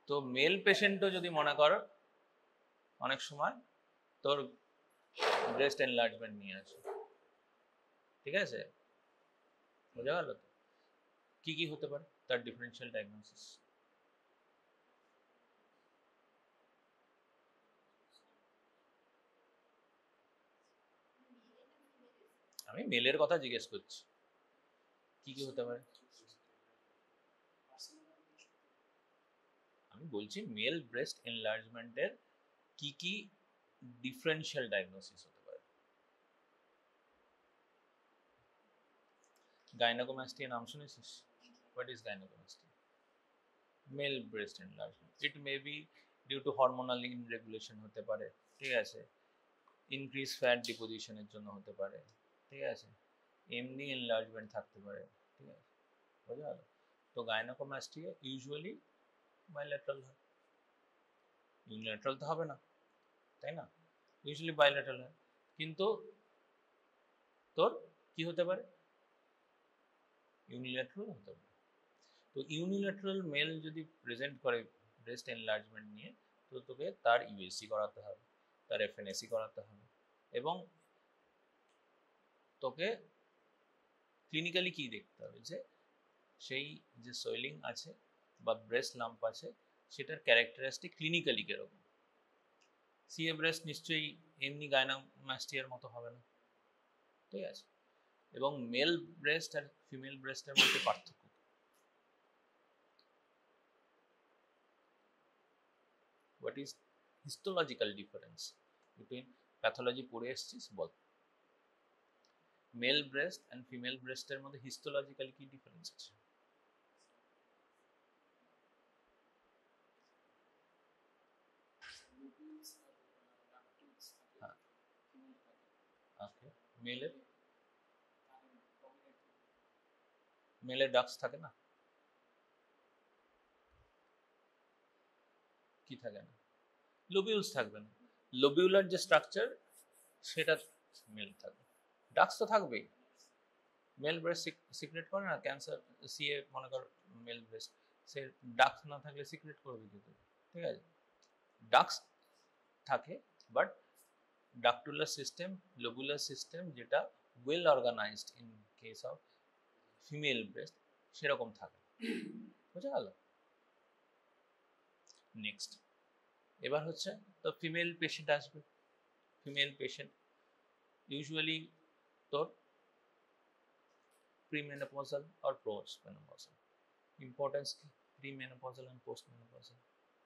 তো মেল পেশেন্টও যদি মনে করো অনেক সময় তোর ব্রেস্ট এনলার্জমেন্ট নিয়ে আসে, ঠিক আছে? বোঝা গেল তো কি কি হতে পারে তার ডিফারেন্সিয়াল ডায়াগনোসিস? আমি মেলের কথা জিজ্ঞেস করছি, কি কি হতে পারে? আমি বলছি মেল ব্রেস্ট এনলার্জমেন্টের কি কি ডিফারেন্সিয়াল ডায়াগনোসিস হতে পারে? গাইনোকোমাস্টিয়া নাম শুনেছিস? What is gynaecomastia? Male breast enlargement, it may be due to hormonal inregulation হতে পারে, ঠিক আছে, ইনক্রিজ ফ্যাট ডিপোজিশনের জন্য হতে পারে, ঠিক আছে, এমনি এনলার্জমেন্ট থাকতে পারে, ঠিক আছে, বোঝা গেল? তো গাইনোকোমাস্টিয়া ইউজুয়ালি বাইল্যাটারাল হয়, ইউনিল্যাটারাল তো হবে না, তাই না? ইউজুয়ালি বাইল্যাটারাল হয়, কিন্তু তোর কি হতে পারে? ইউনিল্যাটারাল হতে পারে। তো ইউনিল্যাটারাল মেল যদি প্রেজেন্ট করে ব্রেস্ট এনলার্জমেন্ট নিয়ে, তো তোকে তার ইউএসসি করাতে হবে, তার এফএনএসি করাতে হবে, এবং তোকে ক্লিনিক্যালি কি দেখতে হবে যে সেই যে সোয়েলিং আছে বা ব্রেস্ট লাম্প আছে সেটার ক্যারেক্টারিস্টিক ক্লিনিক্যালি কীরকম। সিএ ব্রেস্ট নিশ্চয়ই এমনি গাইনোমাস্টিয়ার মতো হবে না, ঠিক আছে? এবং মেল ব্রেস্ট আর ফিমেল ব্রেস্টের মধ্যে পার্থক্য, what is histological difference between, pathology পড়ে এসছিস বল, মেল ব্রেস্ট অ্যান্ড ফিমেল ব্রেস্টের মধ্যে হিস্টোলজিক্যাল কি ডিফারেন্স আছে? হ্যাঁ, ওকে। মেলের মেলের ডাক্স থাকে না? কি থাকে না? লোবিউলস থাকবে না, লোবিউলার যে স্ট্রাকচার সেটা মেল থাকবে, ডাক্স তো থাকবেই। মেল ব্রেস্ট সিক্রেট করে না, ক্যান্সার সিএ মনে কর মেল ব্রেস্ট, সে ডাক্স না থাকলে সিক্রেট করবে কিন্তু, ঠিক আছে? ডাক্স থাকে, but ductular system, lobular system যেটা well organised in case of female breast সেরকম থাকে, বুঝা গেল? নেক্সট, এবার হচ্ছে তো ফিমেল পেশেন্ট আসবে, ফিমেল পেশেন্ট ইউজুয়ালি তোর প্রিমেনোপজাল আর পোস্টমেনোপজাল। ইম্পর্টেন্স কি প্রিমেনোপজাল এন্ড পোস্টমেনোপজাল?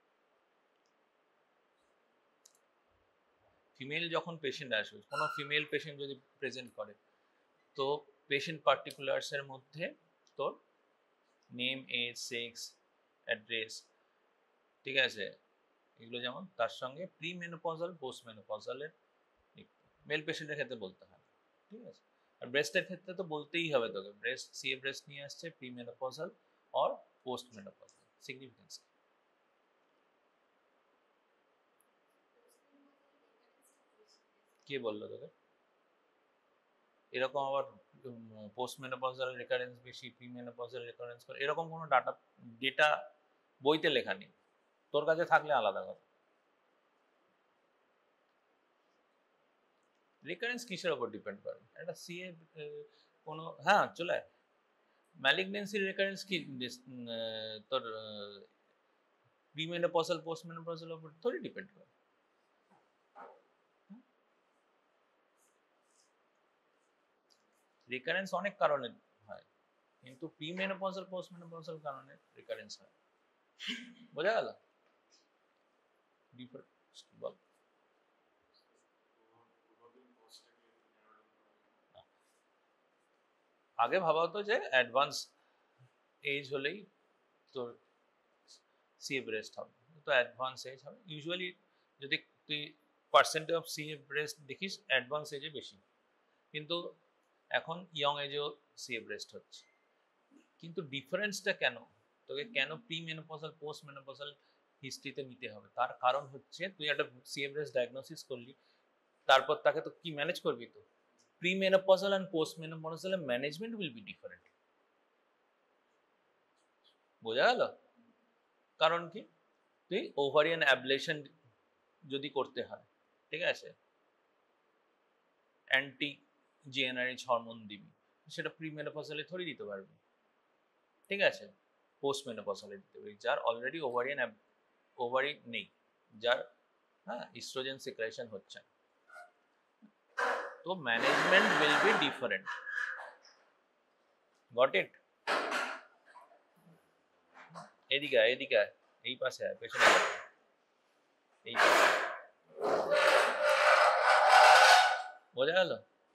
ফিমেল যখন পেশেন্ট আসবে, কোনো ফিমেল পেশেন্ট যদি প্রেজেন্ট করে, তো পেশেন্ট পার্টিকুলার্সের মধ্যে তোর নেম, এজ, সেক্স, অ্যাড্রেস, ঠিক আছে, এগুলো যেমন, তার সঙ্গে প্রিমেনোপজাল পোস্টমেনোপজালের মেল পেশেন্টের ক্ষেত্রে বলতে হয়, ঠিক আছে? আর ব্রেস্টের ক্ষেত্রে তো বলতেই হবে তোকে, ব্রেস্ট সিএ ব্রেস্ট নিয়ে আসছে প্রিমেনোপজাল অর পোস্টমেনোপজাল। সিগনিফিকেন্স কে বললো তোকে? এরকম আবার পোস্টমেনোপজাল রেকারেন্স বেশি, প্রিমেনোপজাল রেকারেন্স করে, এরকম কোনো ডেটা বইতে লেখা নেই, তোর কাছে থাকলে আলাদা কথা। রেকারেন্স কিসের উপর ডিপেন্ড করে? একটা সিএ কোনো, হ্যাঁ চলে, ম্যালিগনেন্সির রেকারেন্স কি তোর প্রিমেনোপজাল পোস্টমেনোপজালের উপর থোড়ি ডিপেন্ড করে? রিকারেন্স অনেক কারণে হয়, কিন্তু প্রিমেনোপজাল পোস্টমেনোপজাল কারণে রিকারেন্স হয়, বোঝা গেল? বল। আগে ভাবা হতো যে অ্যাডভান্স এজ হলেই তোর সিএ ব্রেস্ট হবে, তো অ্যাডভান্স এজ হবে ইউজুয়ালি, যদি তুই পার্সেন্টেজ অফ সিএ ব্রেস্ট দেখিস অ্যাডভান্স এজে বেশি, কিন্তু এখন ইয়ং এজেও সিএ ব্রেস্ট হচ্ছে। কিন্তু ডিফারেন্সটা কেন, তোকে কেন প্রিমেনোপজাল পোস্টমেনোপজাল হিস্ট্রিতে নিতে হবে? তার কারণ হচ্ছে তুই একটা সিএ ব্রেস্ট ডায়াগনোসিস করলি, তারপর তাকে তো কি ম্যানেজ করবি, তো premenopausal and postmenopausal management will be different, বোঝা গেল? কারণ কি? তুই ওভারিয়ান অ্যাবলেশন যদি করতে হয়, ঠিক আছে, অ্যান্টি জিএনআরএইচ হরমোন দিবি, সেটা প্রিমেনোপজালে থোড়ি দিতে পারবি, ঠিক আছে, পোস্ট মেনোপজালে দিতে পারবি, যার অলরেডি ওভারি নেই, যার হ্যাঁ ইস্ট্রোজেন সিক্রেশন হচ্ছে না। তো management will be different, got it? এদিকে আয়, এদিকে আয়, এই পাশে আয়, পেছনে আয়, এই পাশে। বোঝা গেল?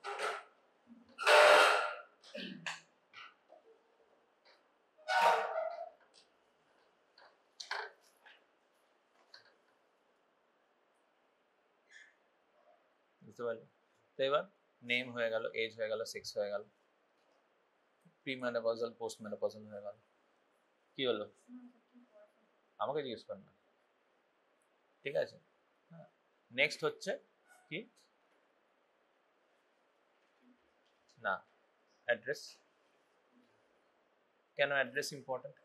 বুঝতে পারলি? তো এবার নেম হয়ে গেল, এজ হয়ে গেল, সেক্স হয়ে গেল, প্রিমেনোপজাল পোস্ট মেনোপজাল হয়ে গেল। কি হলো? আমাকে জিজ্ঞেস কর না, ঠিক আছে? নেক্সট হচ্ছে কি না, অ্যাড্রেস। কেন অ্যাড্রেস ইম্পর্টেন্ট?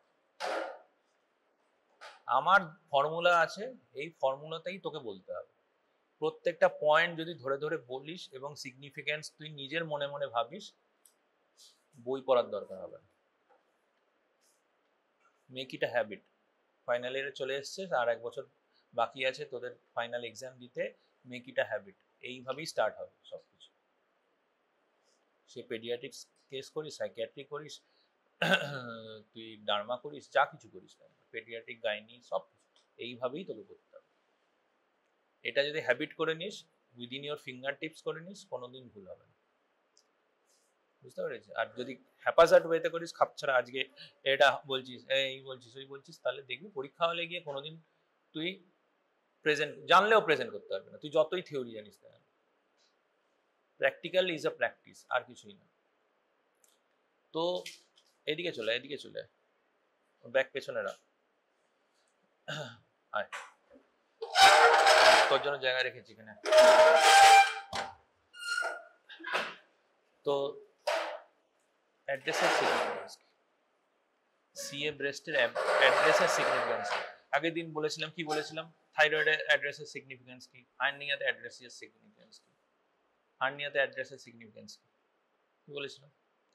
আমার ফর্মুলা আছে, এই ফর্মুলাতেই তোকে বলতে হবে। প্রত্যেকটা পয়েন্ট যদি ধরে ধরে বলিস এবং সিগনিফিকেন্স তুই নিজের মনে মনে ভাবিস, বই পড়ার দরকার হবে না। Make it a habit. Final ইয়ারে চলে এসছে, আর 1 বছর বাকি আছে তোদের ফাইনাল এক্সাম দিতে। মেক ইট আ হ্যাবিট, এইভাবেই স্টার্ট হবে সব কিছু। সে পেডিয়াট্রিক্স কেস করিস, সাইকিয়াট্রি করিস, তুই ডার্মা করিস, যা কিছু করিস না, পেডিয়াট্রিক, গাইনি, সব এইভাবেই তোকে করতে হবে। এটা যদি হ্যাবিট করে নিস, উইদিন ইওর ফিঙ্গার টিপস করে নিস, কোনোদিন ভুল হবে না। বুঝতে পেরেছিস? আর যদি হ্যাপাজার্ড ওয়েতে করিস, খাপছাড়া আজকে এটা বলছিস, এই বলছিস, ওই বলছিস, তাহলে দেখবি পরীক্ষা হলে গিয়ে কোনোদিন তুই প্রেজেন্ট জানলেও প্রেজেন্ট করতে পারবি না, তুই যতই থিওরি জানিস না। প্র্যাকটিক্যাল ইজ আ প্র্যাকটিস, আর কিছুই না। তো এদিকে চলে, এদিকে চলে, ব্যাক পেছনে রাখ, আয়, তোর জন্য জায়গা রেখেছি এখানে। তো অ্যাড্রেসের সিগনিফিকেন্স কি? সিএ ব্রেস্টের অ্যাড্রেসের সিগনিফিকেন্স কি? আগের দিন বলেছিলাম, কি বলেছিলাম? থাইরয়েডের অ্যাড্রেসের সিগনিফিকেন্স কি? হার্নিয়াতে অ্যাড্রেসের সিগনিফিকেন্স কি? হার্নিয়াতে অ্যাড্রেসের সিগনিফিকেন্স কি? কি বলেছিলাম?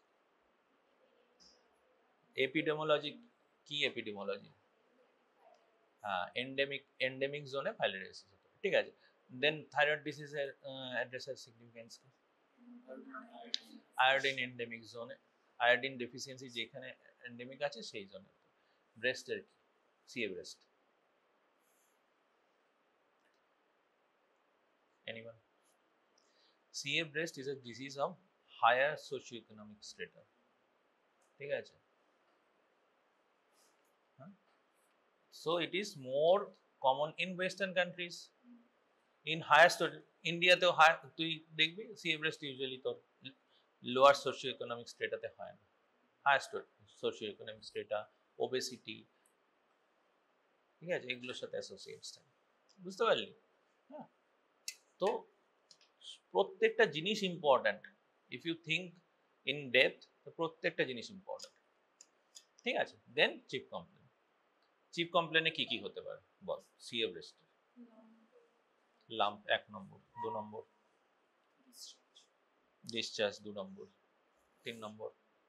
এপিডেমোলজি কি? এপিডেমোলজি, হ্যাঁ, এন্ডেমিক জোনে ফাইলোরিয়াসিস হতে পারে, ঠিক আছে। দেন থাইরয়েড ডিজিজের অ্যাড্রেসের সিগনিফিকেন্স কি? আয়োডিন এন্ডেমিক জোনে, আয়োডিন ডেফিসিয়েন্সি যেখানে এন্ডেমিক আছে সেই জোনে। ব্রেস্টের কি? CA breast. Anyone? CA breast is a disease of higher socioeconomic strata, ঠিক আছে? So it is more common in western countries, in higher India তেও তুই দেখবি CA breast usually তোর lower socioeconomic strata তে হয় না, higher socioeconomic strata, obesity, ঠিক আছে, এগুলোর সাথে অ্যাসোসিয়েটস থাকে। বুঝতে পারলি? হ্যাঁ, তো প্রত্যেকটা জিনিস important. If you think in depth, তো প্রত্যেকটা জিনিস ইম্পর্ট্যান্ট, ঠিক আছে? Then chief complain. চিফ কমপ্লেনে কি কি হতে পারে বল? সিএ ব্রেস্ট লাম্প 1 নম্বর, 2 নম্বর ডিসচার্জ, 2 নম্বর, 3 নম্বর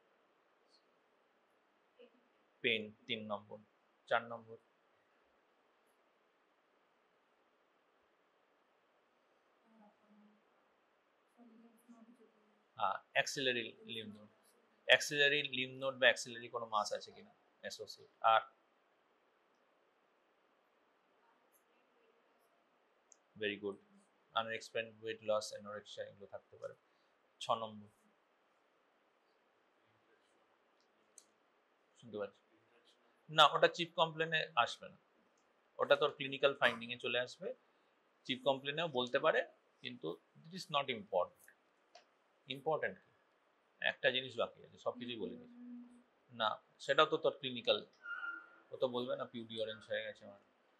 পেন, 3 নম্বর, 4 নম্বর axillary lymph node, axillary lymph node বা অ্যাক্সিলারি কোনো মাস আছে কিনা অ্যাসোসিয়েট। আর very good, unexplained weight loss, anorexia, এগুলো থাকতে পারে। 6 নম্বর, শুনতে পাচ্ছি না, ওটা চিফ কমপ্লেনে আসবে না, ওটা তোর ক্লিনিক্যাল ফাইন্ডিং এ চলে আসবে। চিফ কমপ্লেনেও বলতে পারে, কিন্তু it is not important. Important একটা জিনিস বাকি আছে, সব কিছুই বলে দিয়েছে না, সেটাও তো তোর ক্লিনিক্যাল, ও তো বলবে না পিউডি অরেঞ্জ হয়ে গেছে আমার,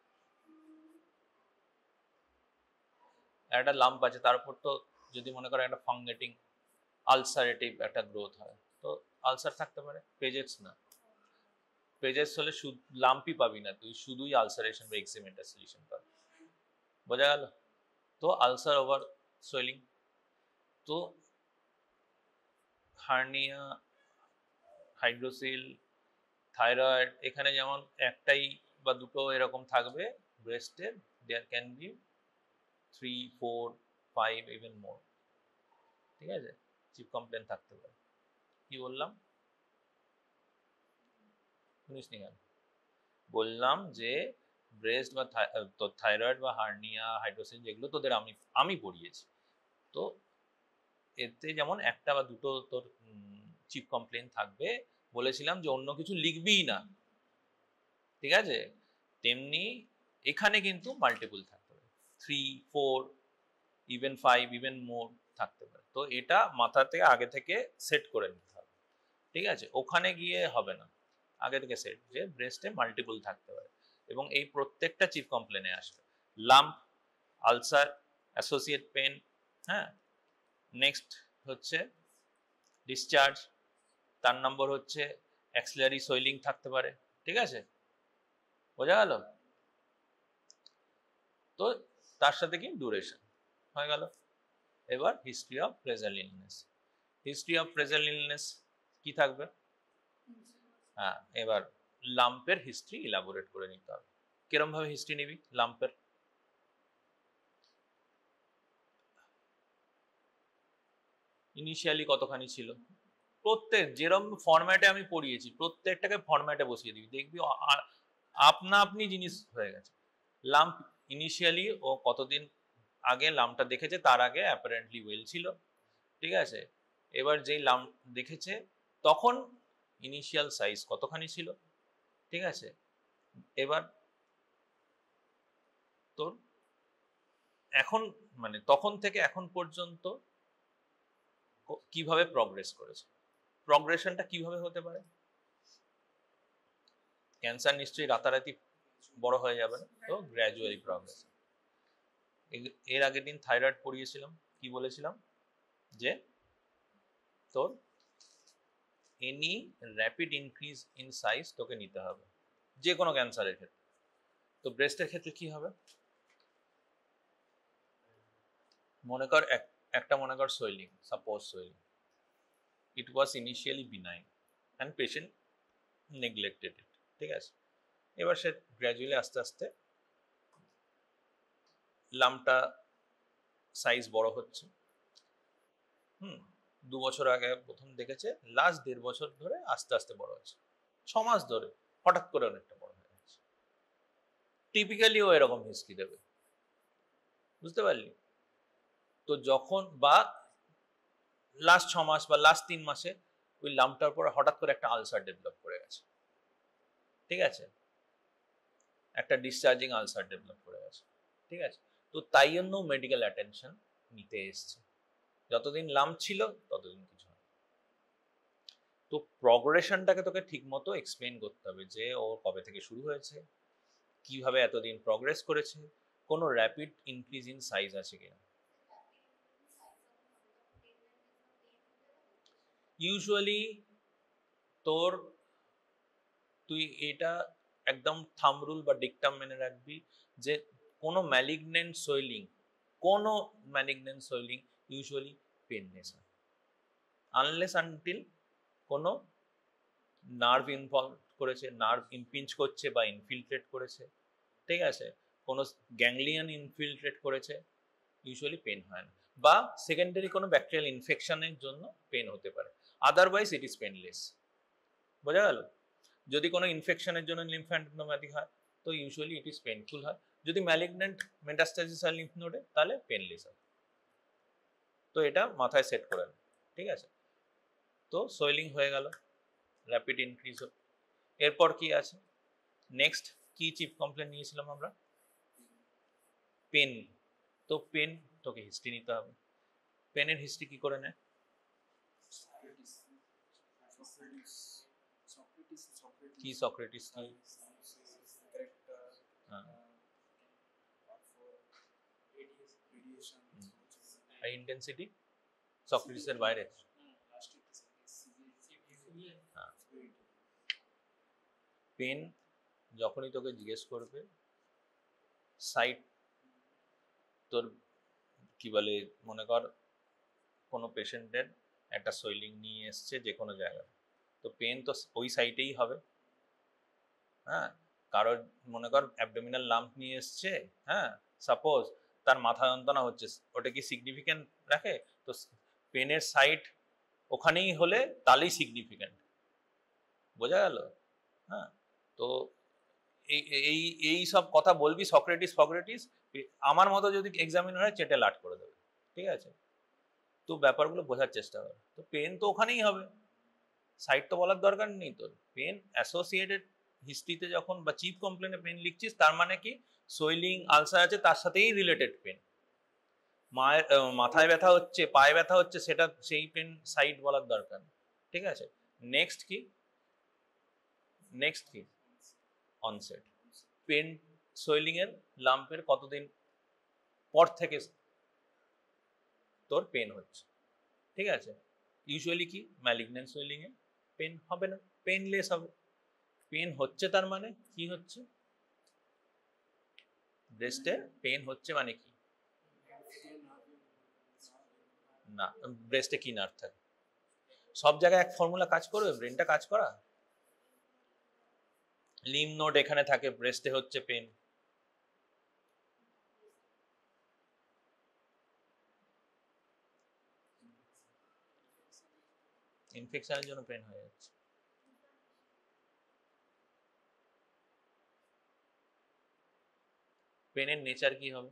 একটা লাম্প আছে, তার উপর তো যদি মনে করো একটা ফাঙ্গেটিং আলসারেটিভ একটা গ্রোথ হয়, তো আলসার থাকতে পারে, পেজেটস না। পেজেস হলে লাম্পই পাবি না, তুই শুধুই আলসারেশন বা এক্সিমেন্টাল সলিউশন পাবি। বোঝা গেল? তো আলসার ওভার সোয়েলিং, তো হার্নিয়া, হাইড্রোসিল, থাইরয়েড, এখানে যেমন একটাই বা দুটো এরকম থাকবে ব্রেস্টের, there can be 3, 4, 5 even more. ঠিক আছে, চিপ কমপ্লেন থাকতে পারে। কি বললাম শুনিস নি? বললাম যে ব্রেস্ট বা থাইরয়েড বা হার্নিয়া, হাইড্রোসিল, যেগুলো তোদের আমি পড়িয়েছি, তো এতে যেমন একটা বা দুটো তোর চিপ কমপ্লেন থাকবে, বলেছিলাম যে অন্য কিছু লিখবিই না, ঠিক আছে? তেমনি এখানে কিন্তু মাল্টিপল থাকতে পারে, 3, 4, ইভেন 5, ইভেন মোর থাকতে পারে। তো এটা মাথা থেকে আগে থেকে সেট করে নিতে হবে, ঠিক আছে? ওখানে গিয়ে হবে না, আগে থেকে সেট, যে ব্রেস্টে মাল্টিপল থাকতে পারে এবং এই প্রত্যেকটা চিফ কমপ্লেনে আসবে। লাম্প, আলসার, অ্যাসোসিয়েট পেন, হ্যাঁ, নেক্সট হচ্ছে ডিসচার্জ, তার নম্বর হচ্ছে অ্যাক্সিলারি সোয়েলিং থাকতে পারে, ঠিক আছে? বোঝা গেল? তো তার সাথে কি ডিউরেশন হয়ে গেল। এবার history of present illness. History of present illness কি থাকবে? হ্যাঁ, এবার লাম্পের হিস্ট্রি ইলাবোরেট করে নিতে হবে। কিরম ভাবে হিস্ট্রি নিবি লাম্পের? ইনিশিয়ালি কতখানি ছিল, প্রত্যেক যেরকম ফরম্যাটে আমি পড়িয়েছি প্রত্যেকটাকে ফরম্যাটে বসিয়ে দিবি, দেখবি আপনা আপনি জিনিস হয়ে গেছে। লাম্প ইনিশিয়ালি ও কতদিন আগে লাম্পটা দেখেছে, তার আগে অ্যাপারেন্টলি ওয়েল ছিল, ঠিক আছে? এবার যেই লাম্প দেখেছে তখন ইনিশিয়াল সাইজ কতখানি ছিল, ঠিক আছে? এবার তোর এখন মানে তখন থেকে এখন পর্যন্ত কিভাবে প্রগ্রেস করেছে, প্রগ্রেশনটা কিভাবে হতে পারে? ক্যান্সার নিশ্চয়ই রাতারাতি বড় হয়ে যাবে না, তো গ্র্যাজুয়ালি প্রগ্রেস। এর আগের দিন থাইরয়েড পড়িয়েছিলাম, কি বলেছিলাম? যে তোর any rapid increase in size তোকে নিতে হবে যে কোনো ক্যান্সারের ক্ষেত্রে। তো ব্রেস্টের ক্ষেত্রে কি হবে? মনে কর একটা মনে কর swelling, suppose swelling, it was initially benign and patient neglected it, ঠিক আছে? এবার সে গ্র্যাজুয়ালি আস্তে আস্তে লামটা সাইজ বড় হচ্ছে, 2 বছর আগে প্রথম দেখেছে, লাস্ট 1.5 বছর ধরে আস্তে আস্তে বড় হচ্ছে, 6 মাস ধরে হঠাৎ করে অনেকটা বড় হয়ে গেছে। টিপিক্যালি ও এরকম হিস্ট্রি দেবে, বুঝতে পারলি? তো যখন বা লাস্ট 6 মাস বা লাস্ট 3 মাসে ওই লাম্পটার পর হঠাৎ করে একটা আলসার ডেভেলপ করে গেছে, ঠিক আছে? একটা ডিসচার্জিং আলসার ডেভেলপ করে গেছে, ঠিক আছে? তো তাই জন্য মেডিকেল অ্যাটেনশন নিতে এসছে। যতদিন লাম্প ছিল ততদিন কিছু হয়। তো প্রগ্রেশনটাকে তোকে ঠিক মতো এক্সপ্লেন করতে হবে, যে ও কবে থেকে শুরু হয়েছে, কিভাবে এতদিন প্রগ্রেস করেছে, কোনো র্যাপিড ইনক্রিজ ইন সাইজ আছে কিনা। ইউজুয়ালি তোর তুই এটা একদম থাম্ব রুল বা ডিকটাম মেনে রাখবি যে কোনো ম্যালিগন্যান্ট সোয়েলিং ইউজুয়ালি পেনলেস হয়, আনলেস আনটিল কোনো নার্ভ ইনভলভ করেছে, নার্ভ ইমপিঞ্চ করছে বা ইনফিলট্রেট করেছে, ঠিক আছে? কোনো গ্যাংলিয়ন ইনফিলট্রেট করেছে, ইউজুয়ালি পেন হয় না, বা সেকেন্ডারি কোনো ব্যাকটেরিয়াল ইনফেকশনের জন্য পেন হতে পারে, আদারওয়াইজ ইট ইজ পেনলেস। বোঝা গেল? যদি কোনো ইনফেকশনের জন্য লিম্ফ্যাডিনোপ্যাথি হয় তো ইউজুয়ালি ইট ইজ পেনফুল হয়, যদি ম্যালিগন্যান্ট মেটাস্টাসিস হয় লিম্ফ নোডে তাহলে পেনলেস হয়। তো এটা মাথায় সেট করে নেন, ঠিক আছে? তো সোয়েলিং হয়ে গেল, র্যাপিড ইনক্রিজ। এরপর কি আছে নেক্সট? কি চিপ কমপ্লেন নিয়েছিলাম আমরা? পেন। তো পেন তোকে হিস্ট্রি নিতে হবে। পেনের হিস্ট্রি কি করে নেয়? কি সক্রেটিস কি? আর ইন্টেন্সিটি সক্রেটিসের বাইরে? পেন যখনই তোকে জিজ্ঞেস করবে সাইট, তোর কি বলে, মনে কর কোনো পেশেন্টের একটা সোয়েলিং নিয়ে এসছে যে কোনো জায়গায়, তো পেন তো ওই সাইটেই হবে। হ্যাঁ, কারোর মনে কর অ্যাবডোমিনাল লাম্প নিয়ে এসছে, হ্যাঁ সাপোজ তার মাথা যন্ত্রণা হচ্ছে, ওটা কি সিগনিফিক্যান্ট রাখে? তো পেনের সাইট ওখানেই হলে তাহলেই সিগনিফিক্যান্ট, বোঝা গেল? হ্যাঁ, তো এই এই এই সব কথা বলবি সক্রেটিস ফক্রেটিস, আমার মতো যদি এক্সামিনার হয় চেটে লাট করে দেবে, ঠিক আছে? তো ব্যাপারগুলো বোঝার চেষ্টা কর। তো পেন তো ওখানেই হবে, সাইট তো বলার দরকার নেই তোর। পেন অ্যাসোসিয়েটেড হিস্ট্রিতে যখন বা চিফ কমপ্লেনে পেন লিখছিস, তার মানে কি সোয়েলিং আলসার আছে তার সাথেই রিলেটেড পেন। মায়ের মাথায় ব্যথা হচ্ছে, পায়ে ব্যথা হচ্ছে, সেটা সেই পেন সাইট বলার দরকার নেই, ঠিক আছে? নেক্সট কি, নেক্সট কি অনসেট। পেন সোয়েলিং এর লাম্পের কতদিন পর থেকে তোর পেন হচ্ছে, ঠিক আছে? ইউজুয়ালি কি ম্যালিগন্যান্ট সোয়েলিং এ পেন হবে না, পেনলেস হবে। পেন হচ্ছে তার মানে কি হচ্ছে, ব্রেস্টে পেন হচ্ছে মানে কি? না, ব্রেস্টে কি নার্ভ থাকে? সব জায়গায় এক ফর্মুলা কাজ করবে? ব্রেনটা কাজ করা, লিম্ফ নোড এখানে থাকে, ব্রেস্টে হচ্ছে পেন। ইনফেকশনের জন্য পেন হয়ে যাচ্ছে। পেনের নেচার কি হবে?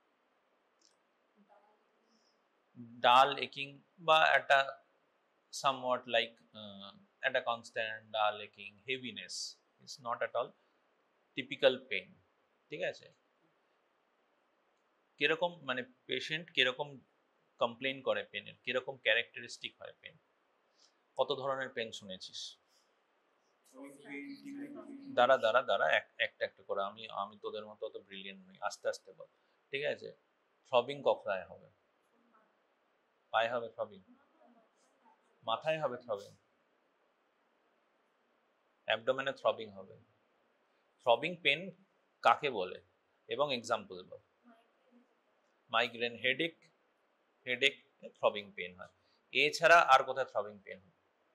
ডাল একিং বা একটা somewhat like একটা constant dull aching heaviness, is not at all typical pain, ঠিক আছে? কিরকম মানে পেশেন্ট কিরকম কমপ্লেন করে পেনের, কিরকম ক্যারেক্টারিস্টিক হয় পেন? কত ধরনের পেন শুনেছিস? দাঁড়া দাঁড়া দাঁড়া, একটা একটা করে, আমি তোদের মতো অত ব্রিলিয়েন্ট নই, আস্তে আস্তে বল, ঠিক আছে? থ্রবিং কোথায় হবে? পায়ে হবে থ্রবিং? মাথায় হবে থ্রবিং? অ্যাবডোমেনে থ্রবিং হবে? থ্রবিং পেন কাকে বলে এবং এক্সাম্পল বল। Migraine, headache, headache throbbing pain হয়। এছাড়া আর কোথায় থ্রবিং পেন হয়?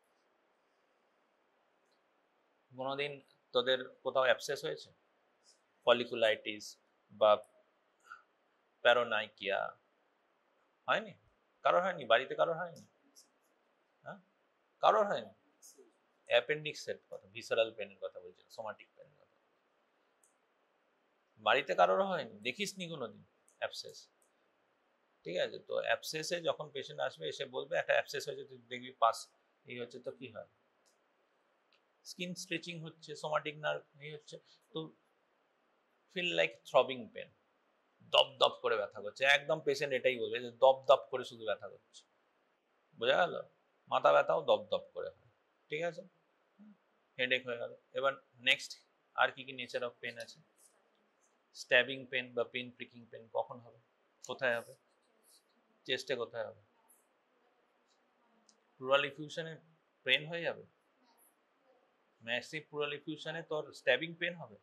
কোনোদিন তোদের কোথাও অ্যাবসেস হয়েছে? ফলিকুলাইটিস বা প্যারোনাইকিয়া হয়নি? কারোর হয়নি? বাড়িতে কারোর হয়নি? হ্যাঁ, কারোর হয়নি? অ্যাপেন্ডিক্সের কথা, ভিসারাল পেনের কথা বলছি, সোমাটিক পেনের কথা। বাড়িতে কারোর হয়নি? দেখিসনি কোনোদিন অ্যাবসেস? ঠিক আছে, তো অ্যাবসেসে যখন পেশেন্ট আসবে এসে বলবে একটা অ্যাবসেস হয়েছে, তুই দেখবি পাস এই হচ্ছে, তো কি হয়? স্কিন স্ট্রেচিং হচ্ছে, সোমাটিক নার্ভ এই হচ্ছে, তো ফিল লাইক থ্রবিং পেন, দপ দপ করে ব্যথা করছে, একদম পেশেন্ট এটাই বলবে যে দপ দপ করে শুধু ব্যথা করছে, বোঝা গেল? মাথা ব্যথাও দপ দপ করে হয়, ঠিক আছে? হেডেক হয়ে গেল। এবার নেক্সট আর কি কি নেচার অফ পেন আছে? স্ট্যাবিং পেন বা পেন প্রিকিং পেন কখন হবে, কোথায় হবে? চেস্টে কোথায় হবে? প্লুরাল ইফিউশনে পেন হয়ে যাবে? ম্যাসিভ প্লুরাল ইফিউশনে তোর স্ট্যাবিং পেন হবে?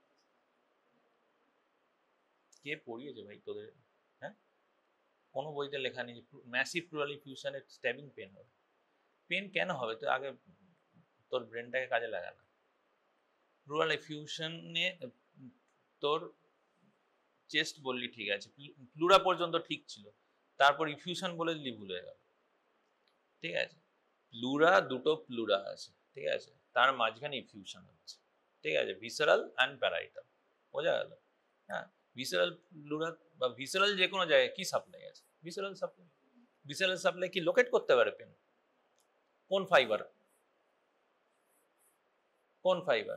কে পড়িয়েছে ভাই তোদের? হ্যাঁ, কোনো বইতে লেখা নেই ম্যাসিভ প্লুরাল ইফিউশনে স্ট্যাবিং পেন হবে। পেন কেন হবে? তো আগে তোর ব্রেনটাকে কাজে লাগা না। প্লুরাল ইফিউশনে তোর চেস্ট বললি ঠিক আছে, প্লুরা পর্যন্ত ঠিক ছিল, তারপর ইফিউশন বলে দিলি ভুল হয়ে গেল, ঠিক আছে? প্লুরা, দুটো প্লুরা আছে, ঠিক আছে, তার মাঝখানে ইফিউশন হচ্ছে, ঠিক আছে, ভিসারাল অ্যান্ড প্যারাইটাল, বোঝা গেল? হ্যাঁ, ভিসারাল প্লুরা বা ভিসারাল যে কোনো জায়গায় কি সাপ্লাই আছে? Visceral supply. ভিসারাল সাপ্লাই কি লোকেট করতে পারে পেন? কোন ফাইবার? কোন fibre?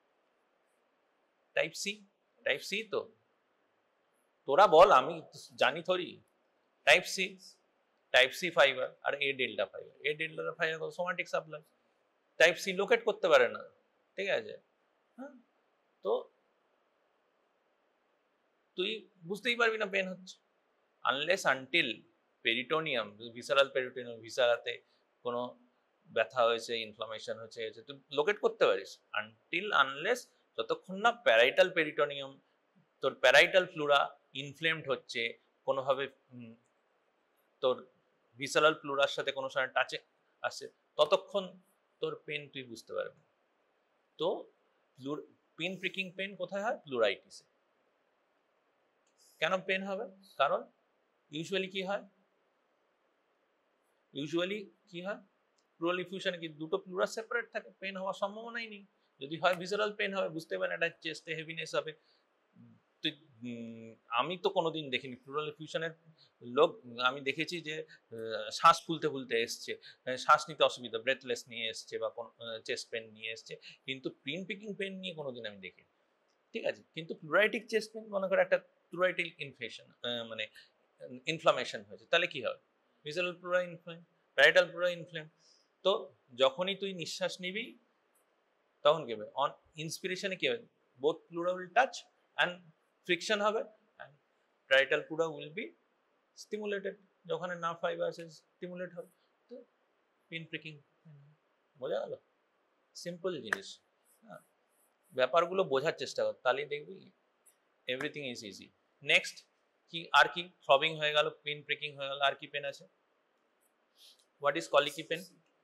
Type C? Type C তো, তোরা বল, আমি জানি থরি। Type C, type C fibre, আর A delta fibre, A delta fibre somatic supply, type C locate করতে পারে না, ঠিক আছে? হ্যাঁ, তো তুই বুঝতেই পারবি না পেন হচ্ছে unless until peritoneum, visceral peritoneum, ভিসারাতে কোনো ব্যথা হয়েছে, ইনফ্লামেশন হয়েছে, তুই লোকেট করতে পারিস আনটিল আনলেস যতক্ষণ না প্যারাইটাল পেরিটোনিয়াম, তোর প্যারাইটাল ফ্লোরা ইনফ্লেমড হচ্ছে কোনোভাবে, তোর ভিসারাল ফ্লোরার সাথে কোনো সময় টাচে আসছে, ততক্ষণ তোর পেন তুই বুঝতে পারবি। তো পিন প্রিকিং পেন কোথায় হয়? প্লুরাইটিসে। কেন পেন হবে? কারণ ইউজুয়ালি কি হয়, প্লুরাল ইফিউশনে কি দুটো প্লুরা সেপারেট থাকে, পেন হওয়ার সম্ভাবনাই নেই। যদি হয় ভিসারাল পেন হবে, বুঝতে পারেন একটা চেস্টে হেভিনেস হবে। তুই আমি তো কোনোদিন দেখিনি প্লুরাল ইফিউশনের লোক, আমি দেখেছি যে শ্বাস ফুলতে ফুলতে এসছে, শ্বাস নিতে অসুবিধা, ব্রেথলেস নিয়ে এসছে বা কোনো চেস্ট পেন নিয়ে এসছে, কিন্তু পিন প্রিকিং পেন নিয়ে কোনোদিন আমি দেখিনি। ঠিক আছে, কিন্তু প্লুরাইটিক চেস্ট পেন মনে করে একটা প্লুরাইটিক ইনফেকশন, মানে ইনফ্লামেশন হয়েছে, তাহলে কি হবে? Visceral pleura inflame, parietal pleura inflame. তো যখনই তুই নিঃশ্বাস নিবি তখন কি হবে? অন ইন্সপিরেশনে কি হবে? Both pleura will touch and friction হবে, and parietal pleura will be stimulated, যখন নার্ভ ফাইবারস স্টিমুলেট হবে, তো পিন প্রিকিং। বোঝা গেল? সিম্পল জিনিস। হ্যাঁ, ব্যাপারগুলো বোঝার চেষ্টা কর, তাহলেই দেখবি এভরিথিং ইজ ইজি। নেক্সট কি, আর কি? থ্রবিং হয়ে গেল, পিন প্রিকিং হয়ে গেল, আর কি পেন আছে? What is colicky pain?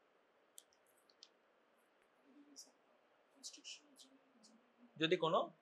যদি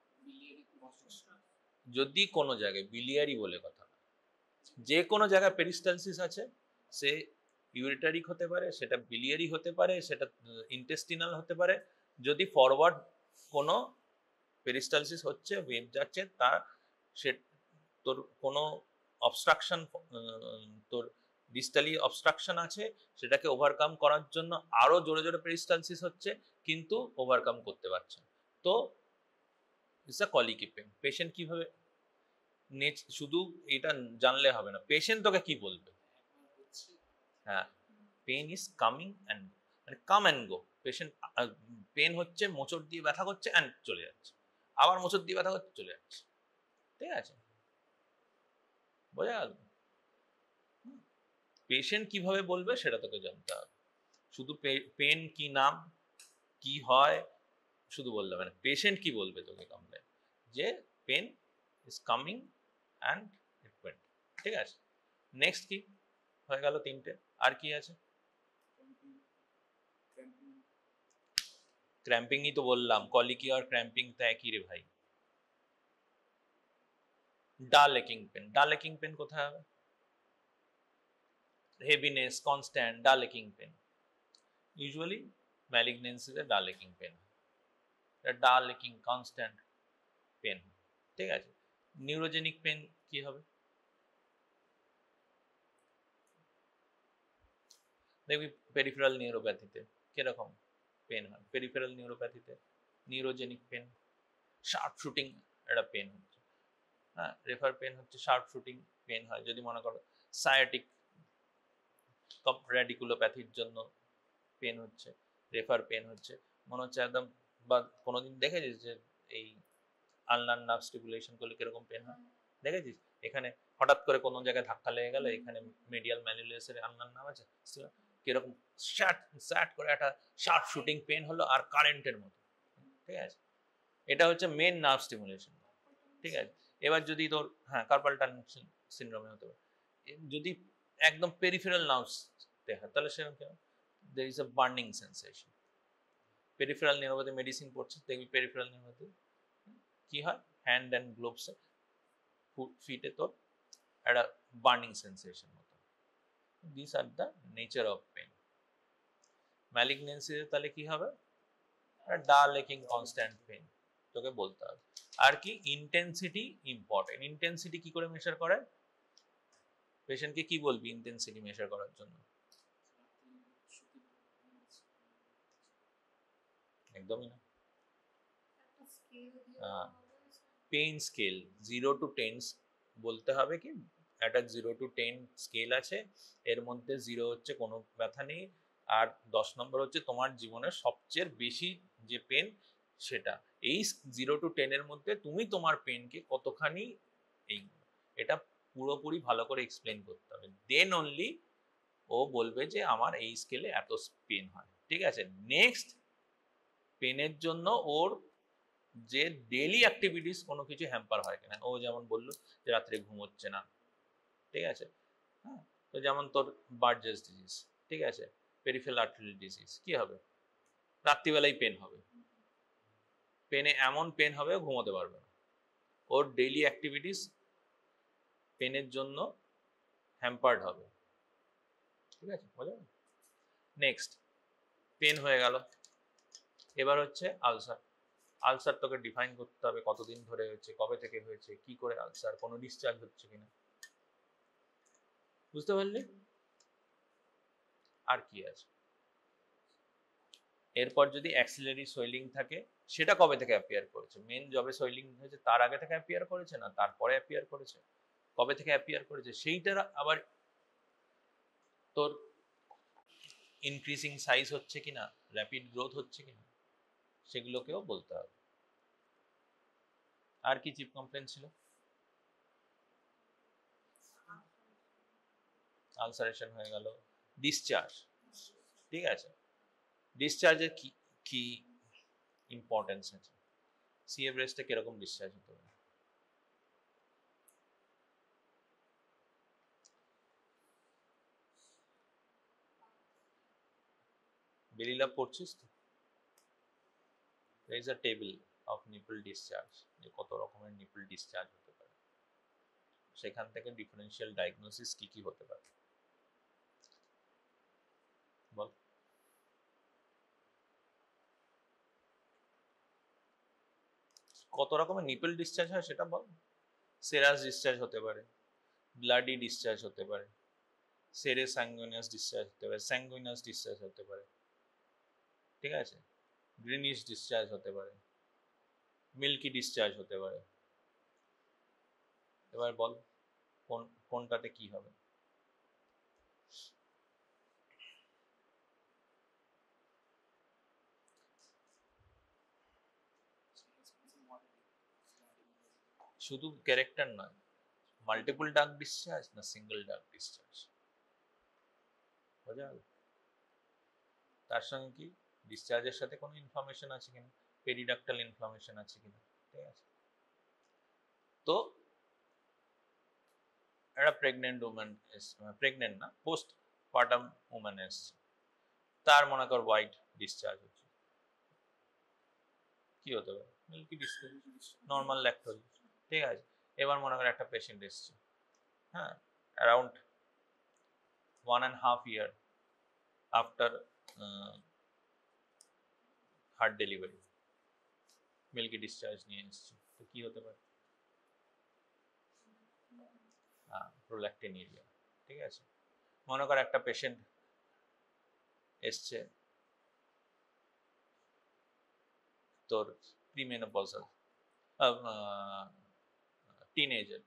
কোনো জায়গায় বিলিয়ারি বলে কথা, যে কোনো জায়গায় পেরিস্টালসিস আছে, সে ইউরিটারিক হতে পারে, সেটা বিলিয়ারি হতে পারে, সেটা ইন্টেস্টিনাল হতে পারে। যদি ফরওয়ার্ড কোনো পেরিস্টালসিস হচ্ছে, ওয়েভ যাচ্ছে, তার সে তোর কোনো অবস্ট্রাকশন, তোর ডিস্টালি অবস্ট্রাকশন আছে, সেটাকে ওভারকাম করার জন্য আরো জোরে জোরে পেরিস্টালসিস হচ্ছে, কিন্তু ওভারকাম করতে পারছে। তো it's a colicky pain. Patient কিভাবে, শুধু এটা জানলে হবে না, পেশেন্ট তোকে কি বলবে। হ্যাঁ, pain is coming and go, মানে come and go. Patient pain হচ্ছে, মোচড় দিয়ে ব্যথা করছে অ্যান্ড চলে যাচ্ছে, আবার মোচড় দিয়ে ব্যথা করছে, চলে যাচ্ছে। ঠিক আছে, বোঝা গেল? পেশেন্ট কিভাবে বলবে সেটা তোকে জানতে হবে। শুধু পেন কি নাম, কি হয়, শুধু বললে হবে না, পেশেন্ট কি বলবে তোকে কমপ্লেন, যে pain is coming and it went. ঠিক আছে, নেক্সট কি হয়ে গেল? তিনটে। আর কি আছে? ক্র্যাম্পিংই তো বললাম, কলিকি আর ক্র্যাম্পিং তো একই রে ভাই। ডালেকিং পেন, ডালেকিং পেন কোথায় হবে? Heaviness constant, dull aching pain. Usually ম্যালিগনেন্সিতে dull aching pain, dull aching constant pain. ঠিক আছে, নিউরোজেনিক পেন কি হবে? দেখবি পেরিফেরাল নিউরোপ্যাথিতে কিরকম পেন হয়, পেরিফেরাল নিউরোপ্যাথিতে নিউরোজেনিক পেন, শার্প শুটিং একটা পেন হচ্ছে। হ্যাঁ, রেফার পেন হচ্ছে শার্প শুটিং পেন হয় যদি মনে করো সায়াটিক র্যাডিকুলোপ্যাথির জন্য পেন হচ্ছে, রেফার পেন হচ্ছে, মনে হচ্ছে একদম। বা কোনোদিন দেখেছিস যে এই আলনার নার্ভ স্টিমুলেশন করলে কিরকম পেন হয়? দেখেছিস? এখানে হঠাৎ করে কোনো জায়গায় ধাক্কা লেগে গেল, এখানে মিডিয়াল ম্যালিউলাসের আলনার নার্ভ আছে, কিরকম শ্যাট শ্যাট করে একটা শার্প শুটিং পেন হলো, আর কারেন্টের মতো। ঠিক আছে, এটা হচ্ছে মেন নার্ভ স্টিমুলেশন। ঠিক আছে, এবার যদি তোর, হ্যাঁ, কার্পাল টানেল সিনড্রোমে হতে পারে। যদি একদম পেরিফেরাল নার্ভস দেখা, তাহলে সেরকম কেন, there is a burning sensation. Peripheral neuropathy medicine পড়ছে, দেখবি পেরিফেরাল নিউরোপ্যাথি কি হয়, হ্যান্ড অ্যান্ড গ্লোভসে ফিটে তোর একটা বার্নিং সেন্সেশন মতো। This are the nature of pain. ম্যালিগনেন্সিতে তাহলে কি হবে? ডাল একিং কনস্ট্যান্ট পেন তোকে বলতে হবে। আর কি, ইন্টেন্সিটি ইম্পর্টেন্ট। ইন্টেন্সিটি কি করে মেজার করে? পেশেন্টকে কি বলবি ইন্টেন্সিটি মেজার করার জন্য? একদমই না। পেইন স্কেল 0 to 10 বলতে হবে। কি একটা 0 to 10 স্কেল আছে, এর মধ্যে 0 হচ্ছে কোনো ব্যথা নেই, আর 10 নম্বর হচ্ছে তোমার জীবনের সবচেয়ে বেশি যে পেন সেটা। এই 0 to 10 এর মধ্যে তুমি তোমার পেনকে কতখানি, এই এটা পুরোপুরি ভালো করে এক্সপ্লেন করতে হবে, দেন অনলি ও বলবে যে আমার এই স্কেলে এত পেন হয়, ঠিক আছে। নেক্সট, পেনের জন্য ওর যে ডেইলি অ্যাক্টিভিটিস কোনো কিছু হ্যাম্পার হয় কিনা। ও যেমন বললো যে রাত্রে ঘুমোচ্ছে না, ঠিক আছে, হ্যাঁ। তো যেমন তোর বার্জেস ডিজিজ, ঠিক আছে, পেরিফেরাল আর্টারি ডিজিজ, কি হবে, রাত্রিবেলায় পেন হবে, পেনে এমন পেন হবে ও ঘুমোতে পারবে না। ওর ডেইলি অ্যাক্টিভিটিস পেনের জন্য হ্যাম্পার্ড হবে, ঠিক আছে, বোঝা। নেক্সট, পেন হয়ে গেল, এবার হচ্ছে আলসার। আলসার তোকে ডিফাইন করতে হবে, কতদিন ধরে হয়েছে, কবে থেকে হয়েছে, কি করে আলসার, কোনো ডিসচার্জ হচ্ছে কিনা, বুঝতে পারলি। আর কি আছে, এরপর যদি অ্যাক্সিলারি সোয়েলিং থাকে, সেটা কবে থেকে অ্যাপিয়ার করেছে, মেন যবে সোয়েলিং হয়েছে তার আগে থেকে অ্যাপিয়ার করেছে না তারপরে অ্যাপিয়ার করেছে, কবে থেকে অ্যাপিয়ার করেছে, সেইটার আবার তোর ইনক্রিজিং সাইজ হচ্ছে কিনা, র্যাপিড গ্রোথ হচ্ছে কিনা, সেগুলোকেও বলতে হবে। আর কি চিপ কমপ্লেন ছিল, আলসারেশন হয়ে গেল, ডিসচার্জ, ঠিক আছে, ডিসচার্জের কি কি ইম্পর্টেন্স আছে, সিএ ব্রেস্টে কিরকম ডিসচার্জ হতে পারে। বেলি লাভ পড়ছিস তো, there is a table of nipple discharge, যে কত রকমের নিপল ডিসচার্জ হতে পারে, সেখান থেকে ডিফারেন্সিয়াল ডায়াগনোসিস কি কি হতে পারে বল। কত রকমের নিপল ডিসচার্জ হয় সেটা বল। সেরাস ডিসচার্জ হতে পারে, ব্লাডি ডিসচার্জ হতে পারে, সেরে স্যাঙ্গুইনাস ডিসচার্জ হতে পারে, স্যাঙ্গুইনাস ডিসচার্জ হতে পারে, ঠিক আছে, গ্রিনিশ ডিসচার্জ হতে পারে, মিল্কি ডিসচার্জ হতে পারে। এবার বল কোনটাতে কি হবে। শুধু ক্যারেক্টার নয়, মাল্টিপল ডার্ক ডিসচার্জ না সিঙ্গেল ডার্ক ডিসচার্জ, বোঝা গেল। তার সঙ্গে কি ডিসচার্জের সাথে কোনো ইনফরমেশন আছে কিনা, পেরিডাক্টাল ইনফরমেশন আছে কিনা, ঠিক আছে। তো একটা প্রেগনেন্ট উম্যান, প্রেগনেন্ট না, পোস্ট পার্টাম উম্যান এসছে, তার মনে কর হোয়াইট ডিসচার্জ হচ্ছে, কি হতে পারে, মিল্কি ডিসচার্জ, নর্মাল ল্যাকটোজ, ঠিক আছে। এবার মনে কর একটা পেশেন্ট এসছে, হ্যাঁ, around 1.5 year after her delivery, milky discharge নিয়ে এসছে, তো কি হতে পারে, প্রোল্যাক্টিনিরিয়া, ঠিক আছে। মনে কর একটা পেশেন্ট এসছে তোর premenopausal, teenager